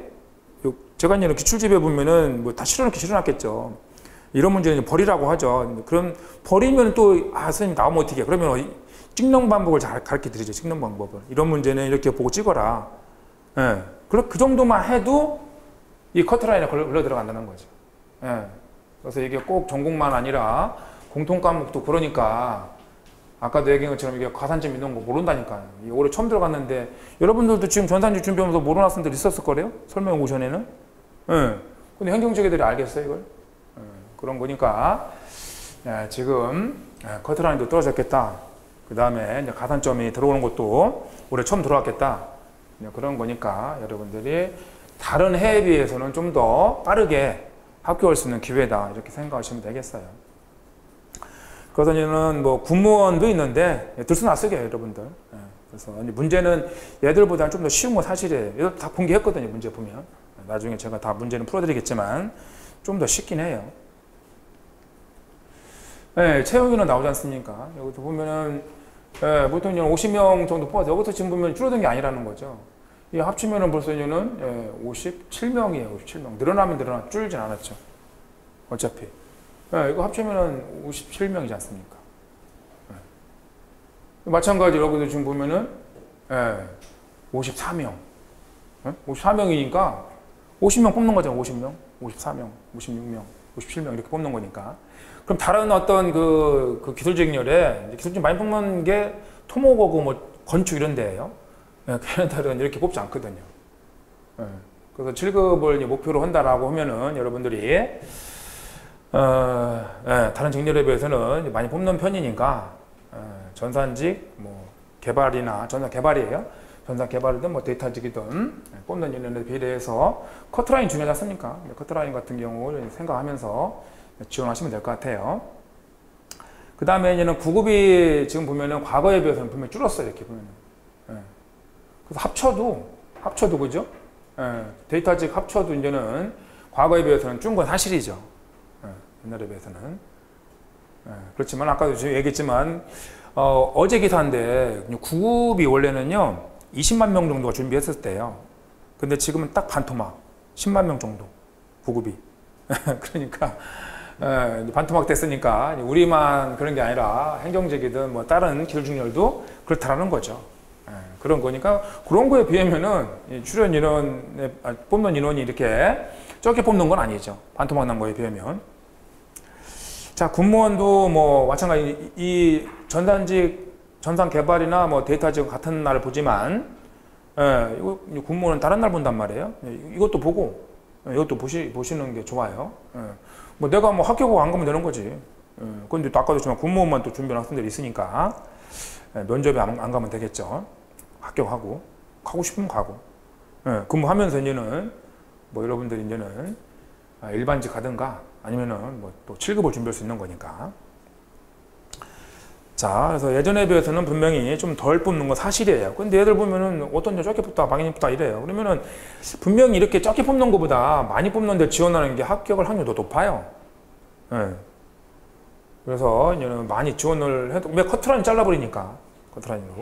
제가 이제 기출집에 보면은 뭐 다 실어놓기 실어놨겠죠. 이런 문제는 버리라고 하죠. 그럼 버리면 또, 아, 선생님 나오면 어떻게 해? 그러면 찍는 방법을 잘 가르쳐 드리죠. 찍는 방법을. 이런 문제는 이렇게 보고 찍어라. 예. 그 정도만 해도 이 커트라인에 걸려 들어간다는 거죠. 예. 그래서 이게 꼭 전공만 아니라 공통 과목도 그러니까 아까도 얘기한 것처럼 이게 가산점 있는 거 모른다니까요. 올해 처음 들어갔는데 여러분들도 지금 전산지 준비하면서 모르는 학생들 있었을 거래요? 설명 오전에는. 예. 근데 행정직 애들이 알겠어요, 이걸? 예. 그런 거니까 예, 지금 예, 커트라인도 떨어졌겠다. 그 다음에 이제 가산점이 들어오는 것도 올해 처음 들어왔겠다. 이제 그런 거니까 여러분들이 다른 해에 비해서는 좀 더 빠르게 합격할 수 있는 기회다. 이렇게 생각하시면 되겠어요. 그래서 이제는 뭐 군무원도 있는데 들쑥날쑥해요, 여러분들. 예, 그래서 문제는 얘들보다는 좀 더 쉬운 건 사실이에요. 얘들 다 공개했거든요, 문제 보면. 나중에 제가 다 문제는 풀어드리겠지만 좀 더 쉽긴 해요. 예, 채용인원 나오지 않습니까? 여기서 보면은 예, 보통 오십 명 정도 뽑아서 여기서 지금 보면 줄어든 게 아니라는 거죠. 이 합치면은 벌써 이제는 예, 오십칠 명이에요. 오십칠 명. 늘어나면 늘어나 줄진 않았죠. 어차피. 예, 이거 합치면은 오십칠 명이지 않습니까? 예. 마찬가지로 여러분들 지금 보면은 예, 오십사 명. 예? 오십사 명이니까 오십 명 뽑는 거잖아요. 오십 명, 오십사 명, 오십육 명, 오십칠 명 이렇게 뽑는 거니까. 그럼 다른 어떤 그, 그 기술적인 열에 기술적 많이 뽑는 게 토목하고 뭐 건축 이런 데예요. 예, 걔네들은 이렇게 뽑지 않거든요. 예, 그래서 칠 급을 목표로 한다라고 하면은 여러분들이 어, 예, 다른 직렬에 비해서는 많이 뽑는 편이니까 예, 전산직 뭐 개발이나 전산 개발이에요. 전산 개발이든 뭐 데이터직이든 예, 뽑는 인원에 비례해서 커트라인 중요하지 않습니까? 커트라인 같은 경우를 생각하면서 지원하시면 될 것 같아요. 그 다음에 이제는 구 급이 지금 보면은 과거에 비해서는 분명히 줄었어요. 이렇게 보면은. 예. 그래서 합쳐도, 합쳐도 그죠? 예. 데이터직 합쳐도 이제는 과거에 비해서는 준 건 사실이죠. 예. 옛날에 비해서는. 예. 그렇지만 아까도 지금 얘기했지만, 어, 어제 기사인데 구 급이 원래는요, 이십만 명 정도가 준비했을 때요. 근데 지금은 딱 반토막, 십만 명 정도, 구 급이. 그러니까, 예, 반토막 됐으니까 우리만 그런 게 아니라 행정직이든 뭐 다른 기술직렬도 그렇다라는 거죠. 예, 그런 거니까 그런 거에 비하면은 출연 인원에 아, 뽑는 인원이 이렇게 적게 뽑는 건 아니죠. 반토막 난 거에 비하면. 자, 군무원도 뭐 마찬가지 이 전산직 전산 개발이나 뭐 데이터직 같은 날을 보지만 예, 이거 군무원은 다른 날 본단 말이에요. 이것도 보고 이것도 보시 보시는 게 좋아요. 예. 뭐 내가 뭐 학교고 안 가면 되는 거지. 예. 근데 또 아까도 했지만 군무원만 또 준비하는 학생들이 있으니까 예, 면접에 안, 안 가면 되겠죠. 합격하고 가고 싶으면 가고 예. 근무하면서 이제는 뭐 여러분들이 이제는 일반직 가든가 아니면은 뭐 또 칠 급을 준비할 수 있는 거니까. 자, 그래서 예전에 비해서는 분명히 좀 덜 뽑는 건 사실이에요. 근데 얘들 보면은 어떤 데 적게 뽑다, 많이 뽑다 이래요. 그러면은 분명히 이렇게 적게 뽑는 것보다 많이 뽑는 데 지원하는 게 합격할 확률이 더 높아요. 예. 그래서 이제는 많이 지원을 해도, 왜 커트라인 잘라버리니까. 커트라인으로.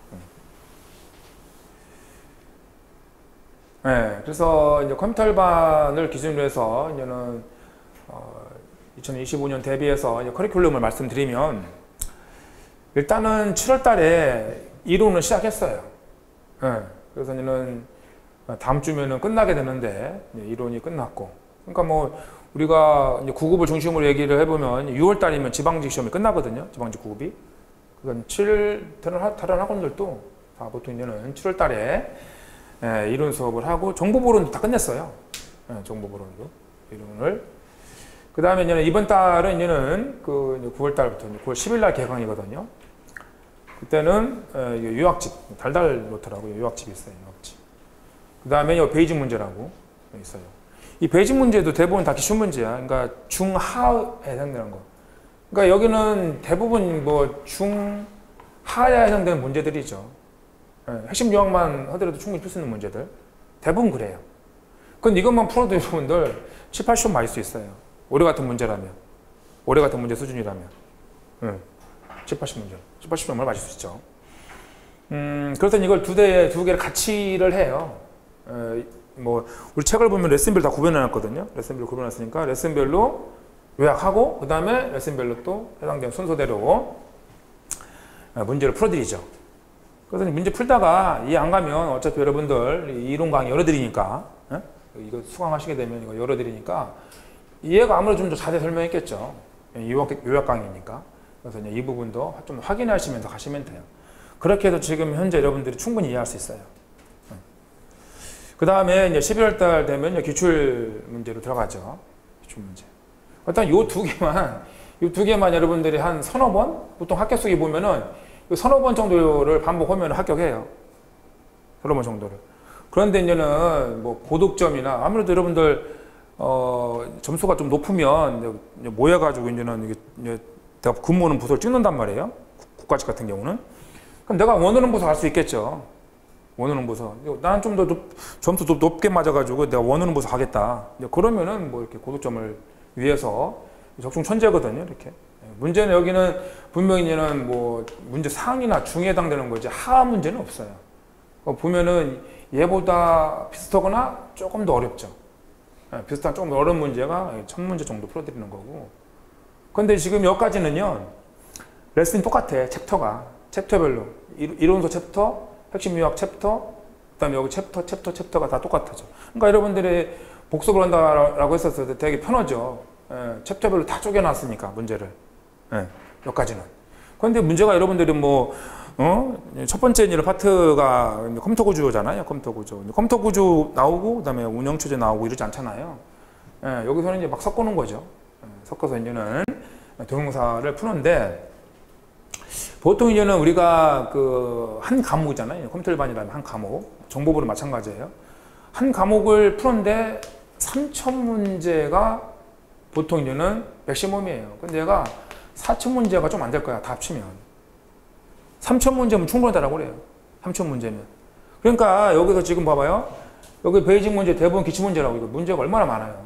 예. 예. 그래서 이제 컴퓨터 일반을 기준으로 해서 이제는 어, 이천이십오 년 대비해서 이제 커리큘럼을 말씀드리면 일단은 칠월 달에 이론을 시작했어요. 예, 그래서 이제는 다음 주면은 끝나게 되는데 이론이 끝났고, 그러니까 뭐 우리가 이제 구 급을 중심으로 얘기를 해보면 유월 달이면 지방직 시험이 끝나거든요. 지방직 구 급이. 그러니까 칠 월 다른 학원들도 다 보통 이제는 칠월 달에 예, 이론 수업을 하고 정보보론도 다 끝냈어요. 예, 정보보론도 이론을. 그 다음에 이제는 이번 달은 이제는 그 구월 달부터 구월 십일 날 개강이거든요. 그때는 유학집, 달달 노트라고 유학집이 있어요. 유학집. 그 다음에 베이직 문제라고 있어요. 이 베이직 문제도 대부분 다 기출 문제야. 그러니까 중하에 해당되는 거. 그러니까 여기는 대부분 뭐 중하에 해당되는 문제들이죠. 핵심 요약만 하더라도 충분히 풀 수 있는 문제들. 대부분 그래요. 근데 이것만 풀어도 여러분들 칠, 팔 시험 맞을 수 있어요. 올해 같은 문제라면. 올해 같은 문제 수준이라면. 응. 칠, 팔십 문제. 칠, 팔십 점을 맞을 수 있죠. 음, 그래서 이걸 두 대, 두 개를 같이를 해요. 에, 뭐, 우리 책을 보면 레슨별 다 구분해놨거든요. 레슨별 구분해놨으니까 레슨별로 요약하고, 그 다음에 레슨별로 또 해당되는 순서대로 문제를 풀어드리죠. 그래서 문제 풀다가 이해 안 가면 어차피 여러분들 이론 강의 열어드리니까, 에? 이거 수강하시게 되면 이거 열어드리니까 이해가 아무래도 좀 더 자세히 설명했겠죠. 요약, 요약 강의니까. 그래서 이제 이 부분도 좀 확인하시면서 가시면 돼요. 그렇게 해서 지금 현재 여러분들이 충분히 이해할 수 있어요. 그 다음에 이제 십일월 달 되면 기출 문제로 들어가죠. 기출 문제. 일단 요 두 개만, 요 두 개만 여러분들이 한 서너 번? 보통 합격 수기 보면은 서너 번 정도를 반복하면 합격해요. 서너 번 정도를. 그런데 이제는 뭐 고득점이나 아무래도 여러분들 어, 점수가 좀 높으면 모여가지고 이제는 이게 내가 근무하는 부서를 찍는단 말이에요. 국가직 같은 경우는. 그럼 내가 원하는 부서 갈 수 있겠죠. 원하는 부서. 나는 좀 더 점수 더 높게 맞아가지고 내가 원하는 부서 가겠다. 그러면은 뭐 이렇게 고득점을 위해서 적중 천재거든요. 이렇게. 문제는 여기는 분명히는 뭐 문제 상이나 중에 해당되는 거지 하하 문제는 없어요. 보면은 얘보다 비슷하거나 조금 더 어렵죠. 예, 비슷한 조금 어려운 문제가 천 문제 정도 풀어드리는 거고. 근데 지금 여기까지는요, 레슨이 똑같아. 챕터가. 챕터별로. 이론서 챕터, 핵심 유학 챕터, 그 다음에 여기 챕터, 챕터, 챕터가 다 똑같아져. 그러니까 여러분들이 복습을 한다라고 했었을 때 되게 편하죠. 예, 챕터별로 다 쪼개놨으니까, 문제를. 예, 여기까지는. 그런데 문제가 여러분들이 뭐, 어? 첫 번째 이제 파트가 컴퓨터 구조잖아요. 컴퓨터 구조. 컴퓨터 구조 나오고, 그 다음에 운영 추제 나오고 이러지 않잖아요. 예, 여기서는 이제 막 섞어놓은 거죠. 예, 섞어서 이제는 동영사를 푸는데, 보통 이제는 우리가 그 한 과목이잖아요. 컴퓨터 일반이라면 한 과목. 정보부는 마찬가지예요. 한 과목을 푸는데 삼천 문제가 보통 이제는 맥시멈이에요. 근데 얘가 사천 문제가 좀 안 될 거야. 다 합치면. 삼천 문제면 충분하다라고 그래요. 삼천 문제면. 그러니까 여기서 지금 봐봐요. 여기 베이직 문제 대부분 기출문제라고. 이거 문제가 얼마나 많아요.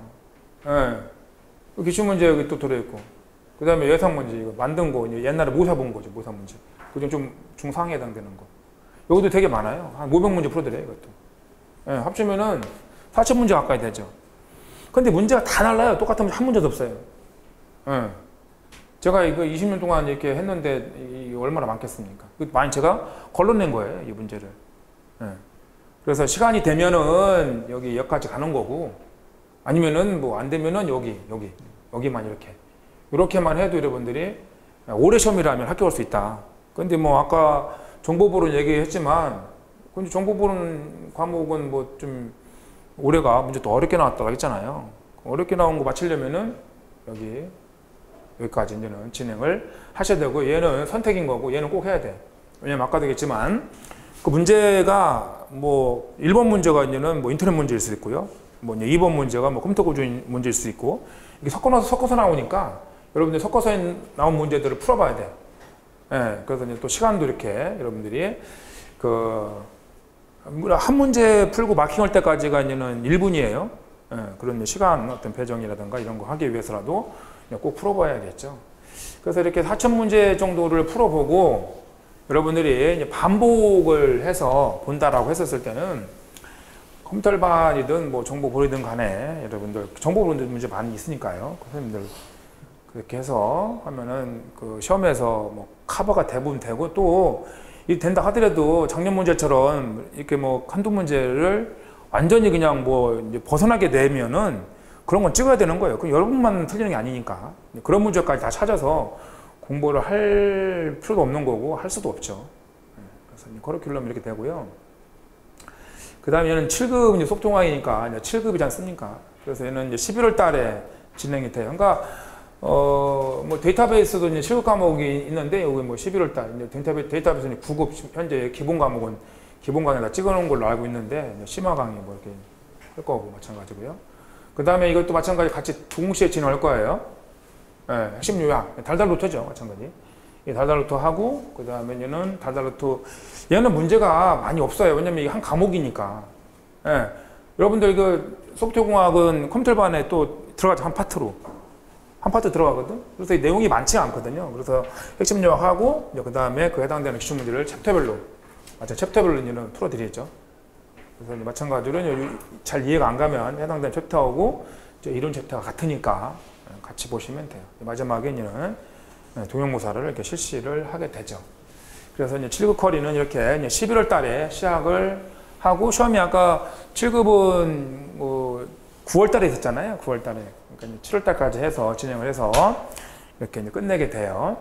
예. 기출문제 여기 또 들어있고. 그 다음에 예상 문제, 이거 만든 거, 옛날에 모사 본 거죠. 모사 문제. 그중 좀 중상에 해당되는 거. 여기도 되게 많아요. 한 오백 문제 풀어드려요. 이것도. 예, 합치면은 사천 문제 가까이 되죠. 근데 문제가 다 달라요. 똑같은 문제 한 문제도 없어요. 예. 제가 이거 이십 년 동안 이렇게 했는데 이게 얼마나 많겠습니까? 많이 제가 걸러낸 거예요, 이 문제를. 예. 그래서 시간이 되면은 여기 여기까지 가는 거고, 아니면은 뭐 안 되면은 여기, 여기, 여기만 이렇게. 이렇게만 해도 여러분들이 올해 시험이라면 합격할 수 있다. 근데 뭐 아까 정보보는 얘기했지만, 근데 정보보는 과목은 뭐 좀 올해가 문제 또 어렵게 나왔다고 했잖아요. 어렵게 나온 거 맞추려면은 여기, 여기까지 이제는 진행을 하셔야 되고, 얘는 선택인 거고, 얘는 꼭 해야 돼. 왜냐면 아까도 얘기했지만, 그 문제가 뭐 일 번 문제가 이제는 뭐 인터넷 문제일 수 있고요. 뭐 이 번 문제가 뭐 컴퓨터 구조 문제일 수 있고, 이게 섞어놔서 섞어서 나오니까 여러분들 섞어서 나온 문제들을 풀어봐야 돼. 예, 그래서 이제 또 시간도 이렇게 여러분들이 그 한 문제 풀고 마킹할 때까지가 이제는 일 분이에요. 예, 그런 시간 어떤 배정이라든가 이런 거 하기 위해서라도 꼭 풀어봐야겠죠. 그래서 이렇게 사천 문제 정도를 풀어보고 여러분들이 이제 반복을 해서 본다라고 했었을 때는 컴퓨터 일반이든 뭐 정보보이든 간에 여러분들 정보보는 문제 많이 있으니까요. 선생님들 그렇게 해서 하면은 그 시험에서 뭐 커버가 대부분 되고, 또 이 된다 하더라도 작년 문제처럼 이렇게 뭐 한두 문제를 완전히 그냥 뭐 이제 벗어나게 되면은 그런 건 찍어야 되는 거예요. 그럼 여러분만 틀리는 게 아니니까 그런 문제까지 다 찾아서 공부를 할 필요도 없는 거고 할 수도 없죠. 그래서 커리큘럼 이렇게 되고요. 그 다음에 얘는 칠 급 이제 속통화이니까 이제 칠 급이지 않습니까? 그래서 얘는 이제 십일월 달에 진행이 돼요. 그러니까 어, 뭐 데이터베이스도 이제 칠 급 과목이 있는데 여기 뭐 십일월 달 이제 데이터베이스, 데이터베이스는 구 급 현재 기본 과목은 기본 강의 다 찍어 놓은 걸로 알고 있는데 심화 강의 뭐 이렇게 할 거고 마찬가지고요. 그 다음에 이것도 마찬가지 같이 동시에 진행할 거예요. 예, 핵심 요약 달달로토죠 마찬가지. 이 달달로토 하고 그 다음에 얘는 달달로토 얘는 문제가 많이 없어요. 왜냐면 이게 한 과목이니까. 예, 여러분들 그 소프트웨어공학은 컴퓨터반에 또 들어가죠. 한 파트로 한 파트 들어가거든. 그래서 이 내용이 많지 않거든요. 그래서 핵심 요약하고 그 다음에 그 해당되는 기출 문제를 챕터별로 맞아 챕터별로 이제는 풀어드리겠죠. 그래서 마찬가지로 잘 이해가 안 가면 해당되는 챕터하고 이론 챕터가 같으니까 같이 보시면 돼요. 마지막에 이제는 동영모사를 이렇게 실시를 하게 되죠. 그래서 이제 칠 급 쿼리는 이렇게 이제 십일월 달에 시작을 하고, 시험이 아까 칠 급은 뭐 구월 달에 있었잖아요. 구월 달에. 그러니까 칠월 달까지 해서 진행을 해서 이렇게 이제 끝내게 돼요.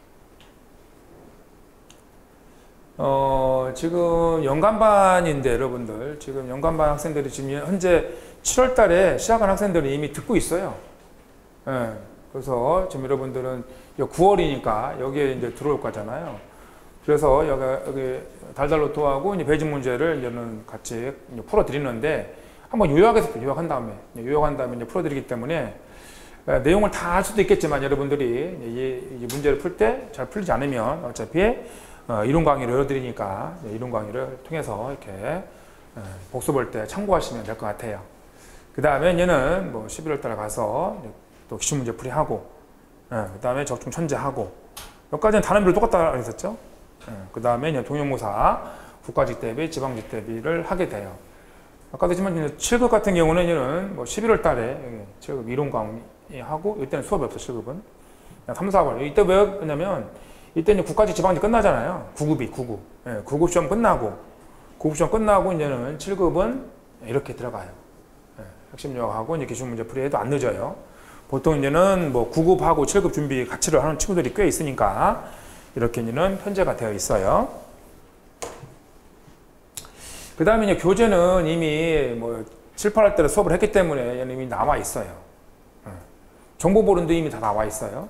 어, 지금 연간반인데 여러분들, 지금 연간반 학생들이 지금 현재 칠월 달에 시작한 학생들이 이미 듣고 있어요. 예. 그래서 지금 여러분들은 구월이니까 여기에 이제 들어올 거잖아요. 그래서 여기, 여기 달달로토하고 이제 베이직 문제를 이제는 같이 이제 풀어드리는데, 한번 요약해서 요약한 다음에 요약한 다음에 이제 풀어드리기 때문에 에, 내용을 다 할 수도 있겠지만 여러분들이 이, 이 문제를 풀 때 잘 풀리지 않으면 어차피 어, 이론 강의를 열어드리니까 이론 강의를 통해서 이렇게 에, 복습할 때 참고하시면 될 것 같아요. 그 다음에 얘는 뭐 십일월 달에 가서 또 기출 문제 풀이하고, 예, 그 다음에 적중 천재하고, 여기까지는 단원별로 똑같다 했었죠. 예, 그 다음에 이제 동영모사 국가직 대비, 지방직 대비를 하게 돼요. 아까도 했지만 칠 급 같은 경우는 얘는 뭐 십일월 달에 칠 급 이론 강의하고 이때는 수업이 없어. 칠 급은 삼, 사월. 이때 왜 그러냐면 이때는 국가직 지방직 끝나잖아요. 구 급이 구 급. 예, 구 급 시험 끝나고 구 급 시험 끝나고 이제는 칠 급은 이렇게 들어가요. 예, 핵심 요약하고 이제 기출 문제 풀이해도 안 늦어요. 보통 이제는 뭐 구 급하고 칠 급 준비 같이를 하는 친구들이 꽤 있으니까 이렇게 이제는 편제가 되어 있어요. 그 다음에 이제 교재는 이미 뭐 칠, 팔 월 달에 수업을 했기 때문에 얘는 이미 나와 있어요. 정보보론도 이미 다 나와 있어요.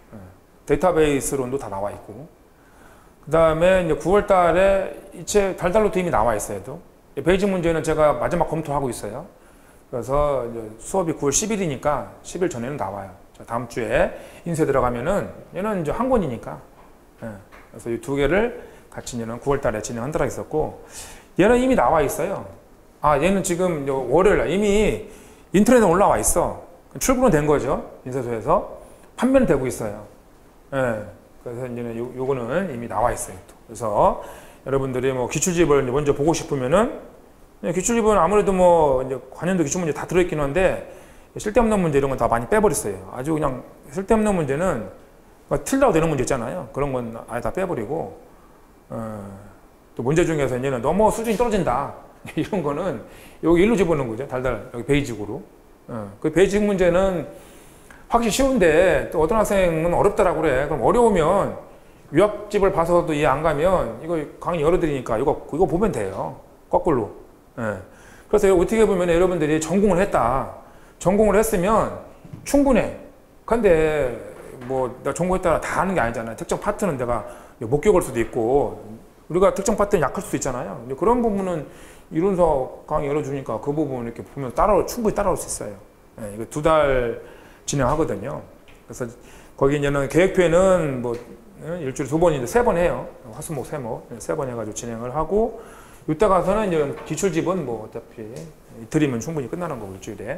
데이터베이스론도 다 나와 있고. 그 다음에 이제 구월 달에 이체 달달로도 이미 나와 있어요. 또. 베이직 문제는 제가 마지막 검토하고 있어요. 그래서 이제 수업이 구월 십일이니까 십 일 전에는 나와요. 다음 주에 인쇄 들어가면은 얘는 이제 한 권이니까. 그래서 이 두 개를 같이 얘는 구월 달에 진행한다고 했었고, 얘는 이미 나와 있어요. 아, 얘는 지금 월요일날 이미 인터넷에 올라와 있어. 출고는 된 거죠. 인쇄소에서. 판매는 되고 있어요. 예. 그래서 이제는 요, 요거는 이미 나와 있어요. 또. 그래서 여러분들이 뭐 기출집을 먼저 보고 싶으면은, 기출집은 아무래도 뭐 이제 관련도 기출문제 다 들어있긴 한데, 쓸데없는 문제 이런 건 다 많이 빼버렸어요. 아주 그냥 쓸데없는 문제는 틀려도 되는 문제 있잖아요. 그런 건 아예 다 빼버리고, 어, 또 문제 중에서 얘는 너무 수준이 떨어진다. 이런 거는 여기 일로 집어넣는 거죠. 달달, 여기 베이직으로. 어, 그 베이직 문제는 확실히 쉬운데 또 어떤 학생은 어렵다라고 그래. 그럼 어려우면 유학집을 봐서도 이해 안 가면 이거 강의 열어드리니까 이거, 이거 보면 돼요. 거꾸로. 예. 그래서 어떻게 보면 여러분들이 전공을 했다. 전공을 했으면 충분해. 근데 뭐 내가 전공했다 다 하는 게 아니잖아요. 특정 파트는 내가 못 겪을 수도 있고 우리가 특정 파트는 약할 수도 있잖아요. 근데 그런 부분은 이론서 강의 열어주니까 그 부분 이렇게 보면 따라 충분히 따라올 수 있어요. 예, 이거 두 달 진행하거든요. 그래서 거기 이제는 계획표에는 뭐 일주일에 두 번인데 세 번 해요. 화수목 세목 세 번 해가지고 진행을 하고 이때 가서는 이제 기출집은 뭐 어차피 이틀이면 충분히 끝나는 거고 일주일에.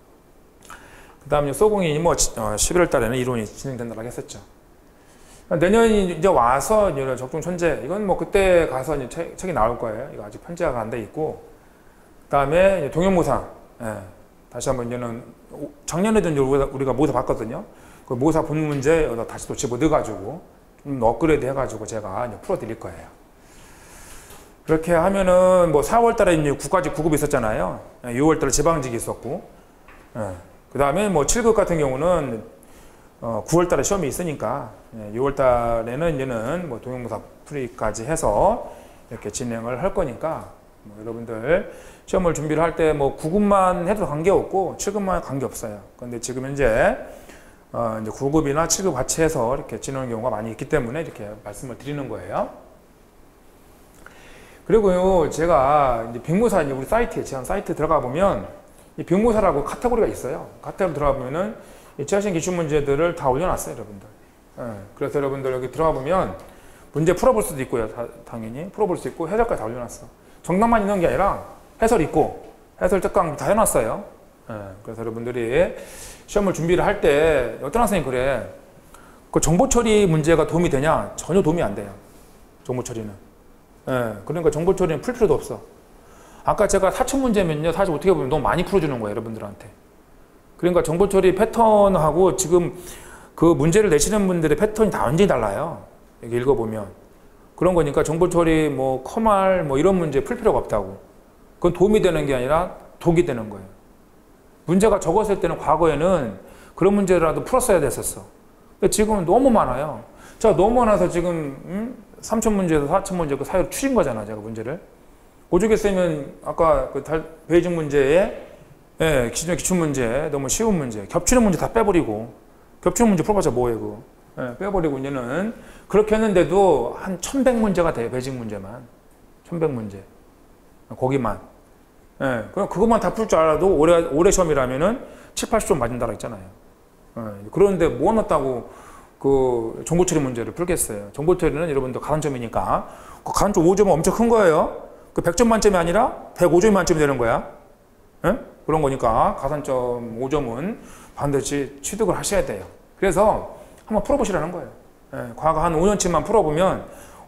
그 다음에 소공이 뭐 십일월 달에는 이론이 진행된다고 했었죠. 내년 이제 와서 이제 적중 천재 이건 뭐 그때 가서 이제 책, 책이 나올 거예요. 이거 아직 편제가 안 돼 있고. 그 다음에 동영모사. 예. 다시 한번 이제는 작년에도 이제 우리가 모사 봤거든요. 그 모사 본 문제 여기다 다시 또 집어 넣어가지고 좀 업그레이드 해가지고 제가 이제 풀어드릴 거예요. 그렇게 하면은 뭐 사월 달에 이제 국가직 구 급이 있었잖아요. 유월 달에 지방직이 있었고. 예. 그 다음에 뭐 칠 급 같은 경우는 어, 구월 달에 시험이 있으니까 예, 유월 달에는 이제는 뭐 동영모사 풀이까지 해서 이렇게 진행을 할 거니까 뭐 여러분들 시험을 준비를 할 때 뭐 구 급만 해도 관계없고 칠 급만 관계없어요. 그런데 지금 현재 어, 이제 구 급이나 칠 급 같이 해서 이렇게 진행하는 경우가 많이 있기 때문에 이렇게 말씀을 드리는 거예요. 그리고요, 제가 이제 빅모사 이제 우리 사이트에 제한 사이트 들어가 보면 이 빅모사라고 카테고리가 있어요. 카테고리 들어가 보면은 이 최신 기출 문제들을 다 올려놨어요, 여러분들. 예, 그래서 여러분들 여기 들어가 보면 문제 풀어볼 수도 있고요, 다, 당연히 풀어볼 수 있고 해설까지 다 올려놨어. 정답만 있는 게 아니라 해설 있고 해설 특강 다 해놨어요. 예, 그래서 여러분들이 시험을 준비를 할 때 어떤 학생이 그래, 그 정보 처리 문제가 도움이 되냐? 전혀 도움이 안 돼요. 정보 처리는. 예, 그러니까 정보 처리는 풀 필요도 없어. 아까 제가 사천 문제면요, 사실 어떻게 보면 너무 많이 풀어주는 거예요, 여러분들한테. 그러니까 정보 처리 패턴하고 지금 그 문제를 내시는 분들의 패턴이 다 완전히 달라요. 여기 읽어보면. 그런 거니까 정보 처리, 뭐, 커말, 뭐 이런 문제 풀 필요가 없다고. 그건 도움이 되는 게 아니라 독이 되는 거예요. 문제가 적었을 때는 과거에는 그런 문제라도 풀었어야 됐었어. 근데 지금은 너무 많아요. 자, 너무 많아서 지금, 음? 삼천 문제에서 사천 문제 그 사이로 추린 거잖아, 제가 문제를. 오죽 했으면 아까 그 달, 베이직 문제에 예, 기존의 기출 문제, 너무 쉬운 문제, 겹치는 문제 다 빼버리고, 겹치는 문제 풀어봤자 뭐예요, 그거. 예, 빼버리고, 이제는 그렇게 했는데도 한 천백 문제가 돼요, 베이직 문제만. 천백 문제. 거기만. 예, 그럼 그것만 다 풀 줄 알아도 올해, 올해 시험이라면은 칠, 팔십 점 맞는다고 했잖아요. 예, 그런데 뭐 넣었다고 그 정보 처리 문제를 풀겠어요. 정보 처리는 여러분들 가산점이니까. 그 가산점 오 점은 엄청 큰 거예요. 그 백 점 만점이 아니라 백오 점이 만점이 되는 거야. 예? 그런 거니까 가산점 오 점은 반드시 취득을 하셔야 돼요. 그래서 한번 풀어보시라는 거예요. 예, 과거 한 오 년치만 풀어보면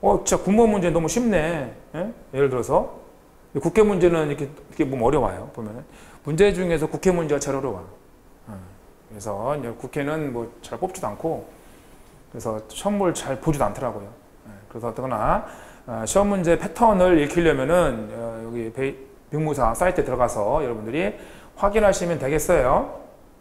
어, 진짜 군법 문제 너무 쉽네. 예? 예를 들어서 국회 문제는 이렇게, 이렇게 보면 어려워요. 보면은 문제 중에서 국회 문제가 제일 어려워. 어, 그래서 국회는 뭐 잘 뽑지도 않고, 그래서 시험을 잘 보지도 않더라고요. 예, 그래서 어떠거나 어, 시험 문제 패턴을 익히려면은 어, 여기 배, 빅무사 사이트에 들어가서 여러분들이 확인하시면 되겠어요.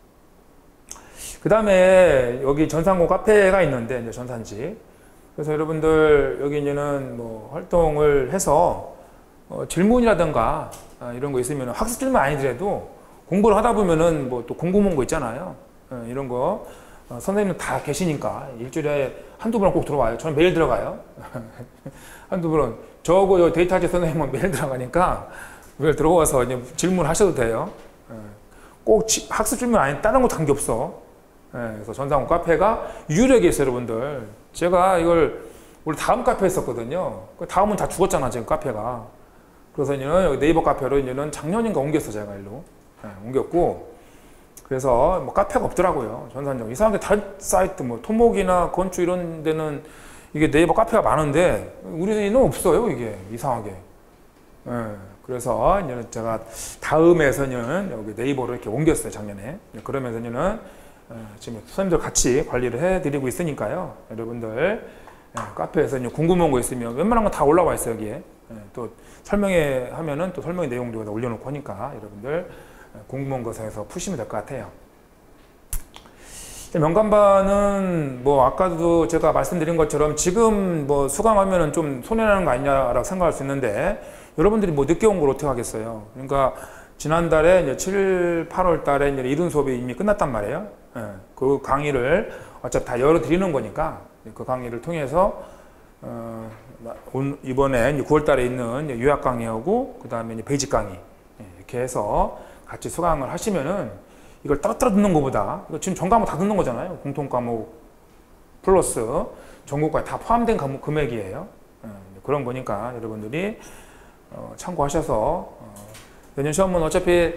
그 다음에 여기 전산고 카페가 있는데, 이제 전산지. 그래서 여러분들 여기 이제는 뭐 활동을 해서 어, 질문이라든가 어, 이런 거 있으면 학습 질문 아니더라도 공부를 하다 보면은 뭐 또 궁금한 거 있잖아요. 어, 이런 거 어, 선생님은 다 계시니까 일주일에 한두 번은 꼭 들어와요. 저는 매일 들어가요. 한두 번은. 저거 데이터학습 선생님은 매일 들어가니까 매일 들어와서 이제 질문하셔도 돼요. 어, 꼭 지, 학습 질문 아닌 다른 것도 한 게 없어. 예, 그래서 전산고 카페가 유력이 있어요, 여러분들. 제가 이걸 우리 다음 카페에 했었거든요. 그 다음은 다 죽었잖아, 지금 카페가. 그래서 이제는 여기 네이버 카페로 이제는 작년인가 옮겼어, 제가 일로. 예, 옮겼고. 그래서 뭐 카페가 없더라고요, 전산적. 이상하게 다른 사이트, 뭐 토목이나 건축 이런 데는 이게 네이버 카페가 많은데 우리는 없어요, 이게. 이상하게. 예, 그래서 이제는 제가 다음에서는 여기 네이버로 이렇게 옮겼어요, 작년에. 그러면서 이제는 지금 선생님들 같이 관리를 해드리고 있으니까요. 여러분들 카페에서 궁금한 거 있으면 웬만한 거 다 올라와 있어요, 여기에. 또 설명회 하면은 또 설명의 내용도 올려놓고 하니까 여러분들 궁금한 것에서 푸시면 될 것 같아요. 명간반은 뭐 아까도 제가 말씀드린 것처럼 지금 뭐 수강하면은 좀 손해나는 거 아니냐라고 생각할 수 있는데, 여러분들이 뭐 늦게 온 걸 어떻게 하겠어요. 그러니까 지난달에 이제 칠, 팔월 달에 이제 이른 수업이 이미 끝났단 말이에요. 예, 그 강의를 어차피 다 열어드리는 거니까 그 강의를 통해서 어, 이번에 구월 달에 있는 요약 강의하고 그 다음에 베이직 강의 이렇게 해서 같이 수강을 하시면은 이걸 따로따로 듣는 것보다, 이거 지금 전 과목 다 듣는 거잖아요. 공통 과목 플러스 전국과에 다 포함된 과목 금액이에요. 예, 그런 거니까 여러분들이 어, 참고하셔서 어, 내년 시험은 어차피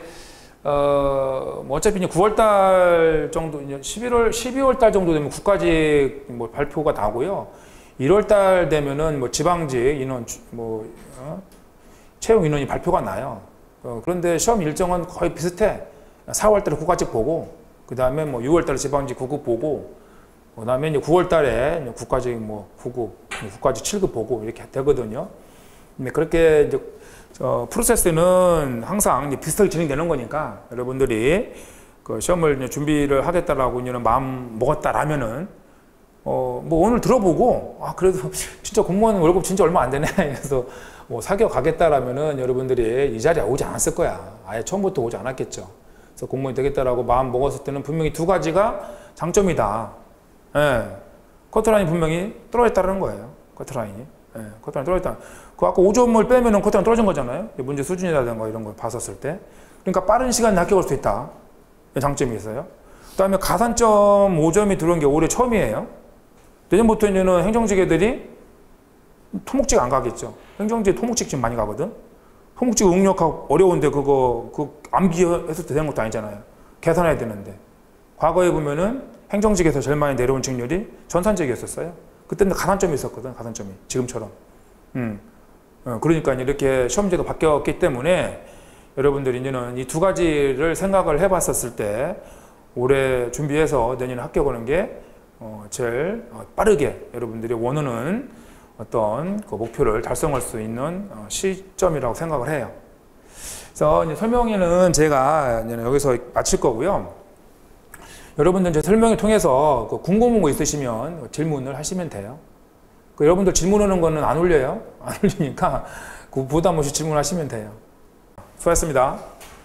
어, 뭐 어차피 이제 구월 달 정도, 이제 십일월, 십이월 달 정도 되면 국가직 뭐 발표가 나고요. 일월 달 되면은 뭐 지방직 인원, 뭐, 어? 채용 인원이 발표가 나요. 어, 그런데 시험 일정은 거의 비슷해. 사월 달에 국가직 보고, 그 다음에 뭐 유월 달에 지방직 구 급 보고, 그 다음에 이제 구월 달에 이제 국가직 뭐 구 급, 국가직 칠 급 보고 이렇게 되거든요. 근데 그렇게 이제 어, 프로세스는 항상 이제 비슷하게 진행되는 거니까 여러분들이 그 시험을 이제 준비를 하겠다라고 이제는 마음 먹었다라면은 어, 뭐 오늘 들어보고 아 그래도 진짜 공무원 월급 진짜 얼마 안 되네 그래서 뭐 사겨 가겠다라면은 여러분들이 이 자리에 오지 않았을 거야. 아예 처음부터 오지 않았겠죠. 그래서 공무원이 되겠다라고 마음 먹었을 때는 분명히 두 가지가 장점이다. 예. 커트라인이 분명히 떨어졌다는 거예요. 커트라인이. 예, 커트라인 떨어졌다. 그 아까 오 점을 빼면은 커트라인 떨어진 거잖아요. 문제 수준이라든가 이런 거 봤었을 때. 그러니까 빠른 시간에 합격할 수 있다. 장점이 있어요. 그 다음에 가산점 오 점이 들어온 게 올해 처음이에요. 내년부터 이제는 행정직애들이 토목직 안 가겠죠. 행정직 토목직 지금 많이 가거든. 토목직 응력하고 어려운데 그거 그 암기했을 때 되는 것도 아니잖아요. 계산해야 되는데. 과거에 보면은 행정직에서 제일 많이 내려온 직렬이 전산직이었었어요. 그때는 가산점이 있었거든, 가산점이. 지금처럼. 음. 어, 그러니까 이렇게 시험제도 바뀌었기 때문에 여러분들이 이제는 이 두 가지를 생각을 해 봤었을 때 올해 준비해서 내년에 합격하는 게 어, 제일 빠르게 여러분들이 원하는 어떤 그 목표를 달성할 수 있는 어, 시점이라고 생각을 해요. 그래서 이제 설명회는 제가 이제 여기서 마칠 거고요. 여러분들 이제 설명을 통해서 그 궁금한 거 있으시면 질문을 하시면 돼요. 그 여러분들 질문하는 거는 안 올려요. 안 올리니까 그 부담 없이 질문하시면 돼요. 수고하셨습니다.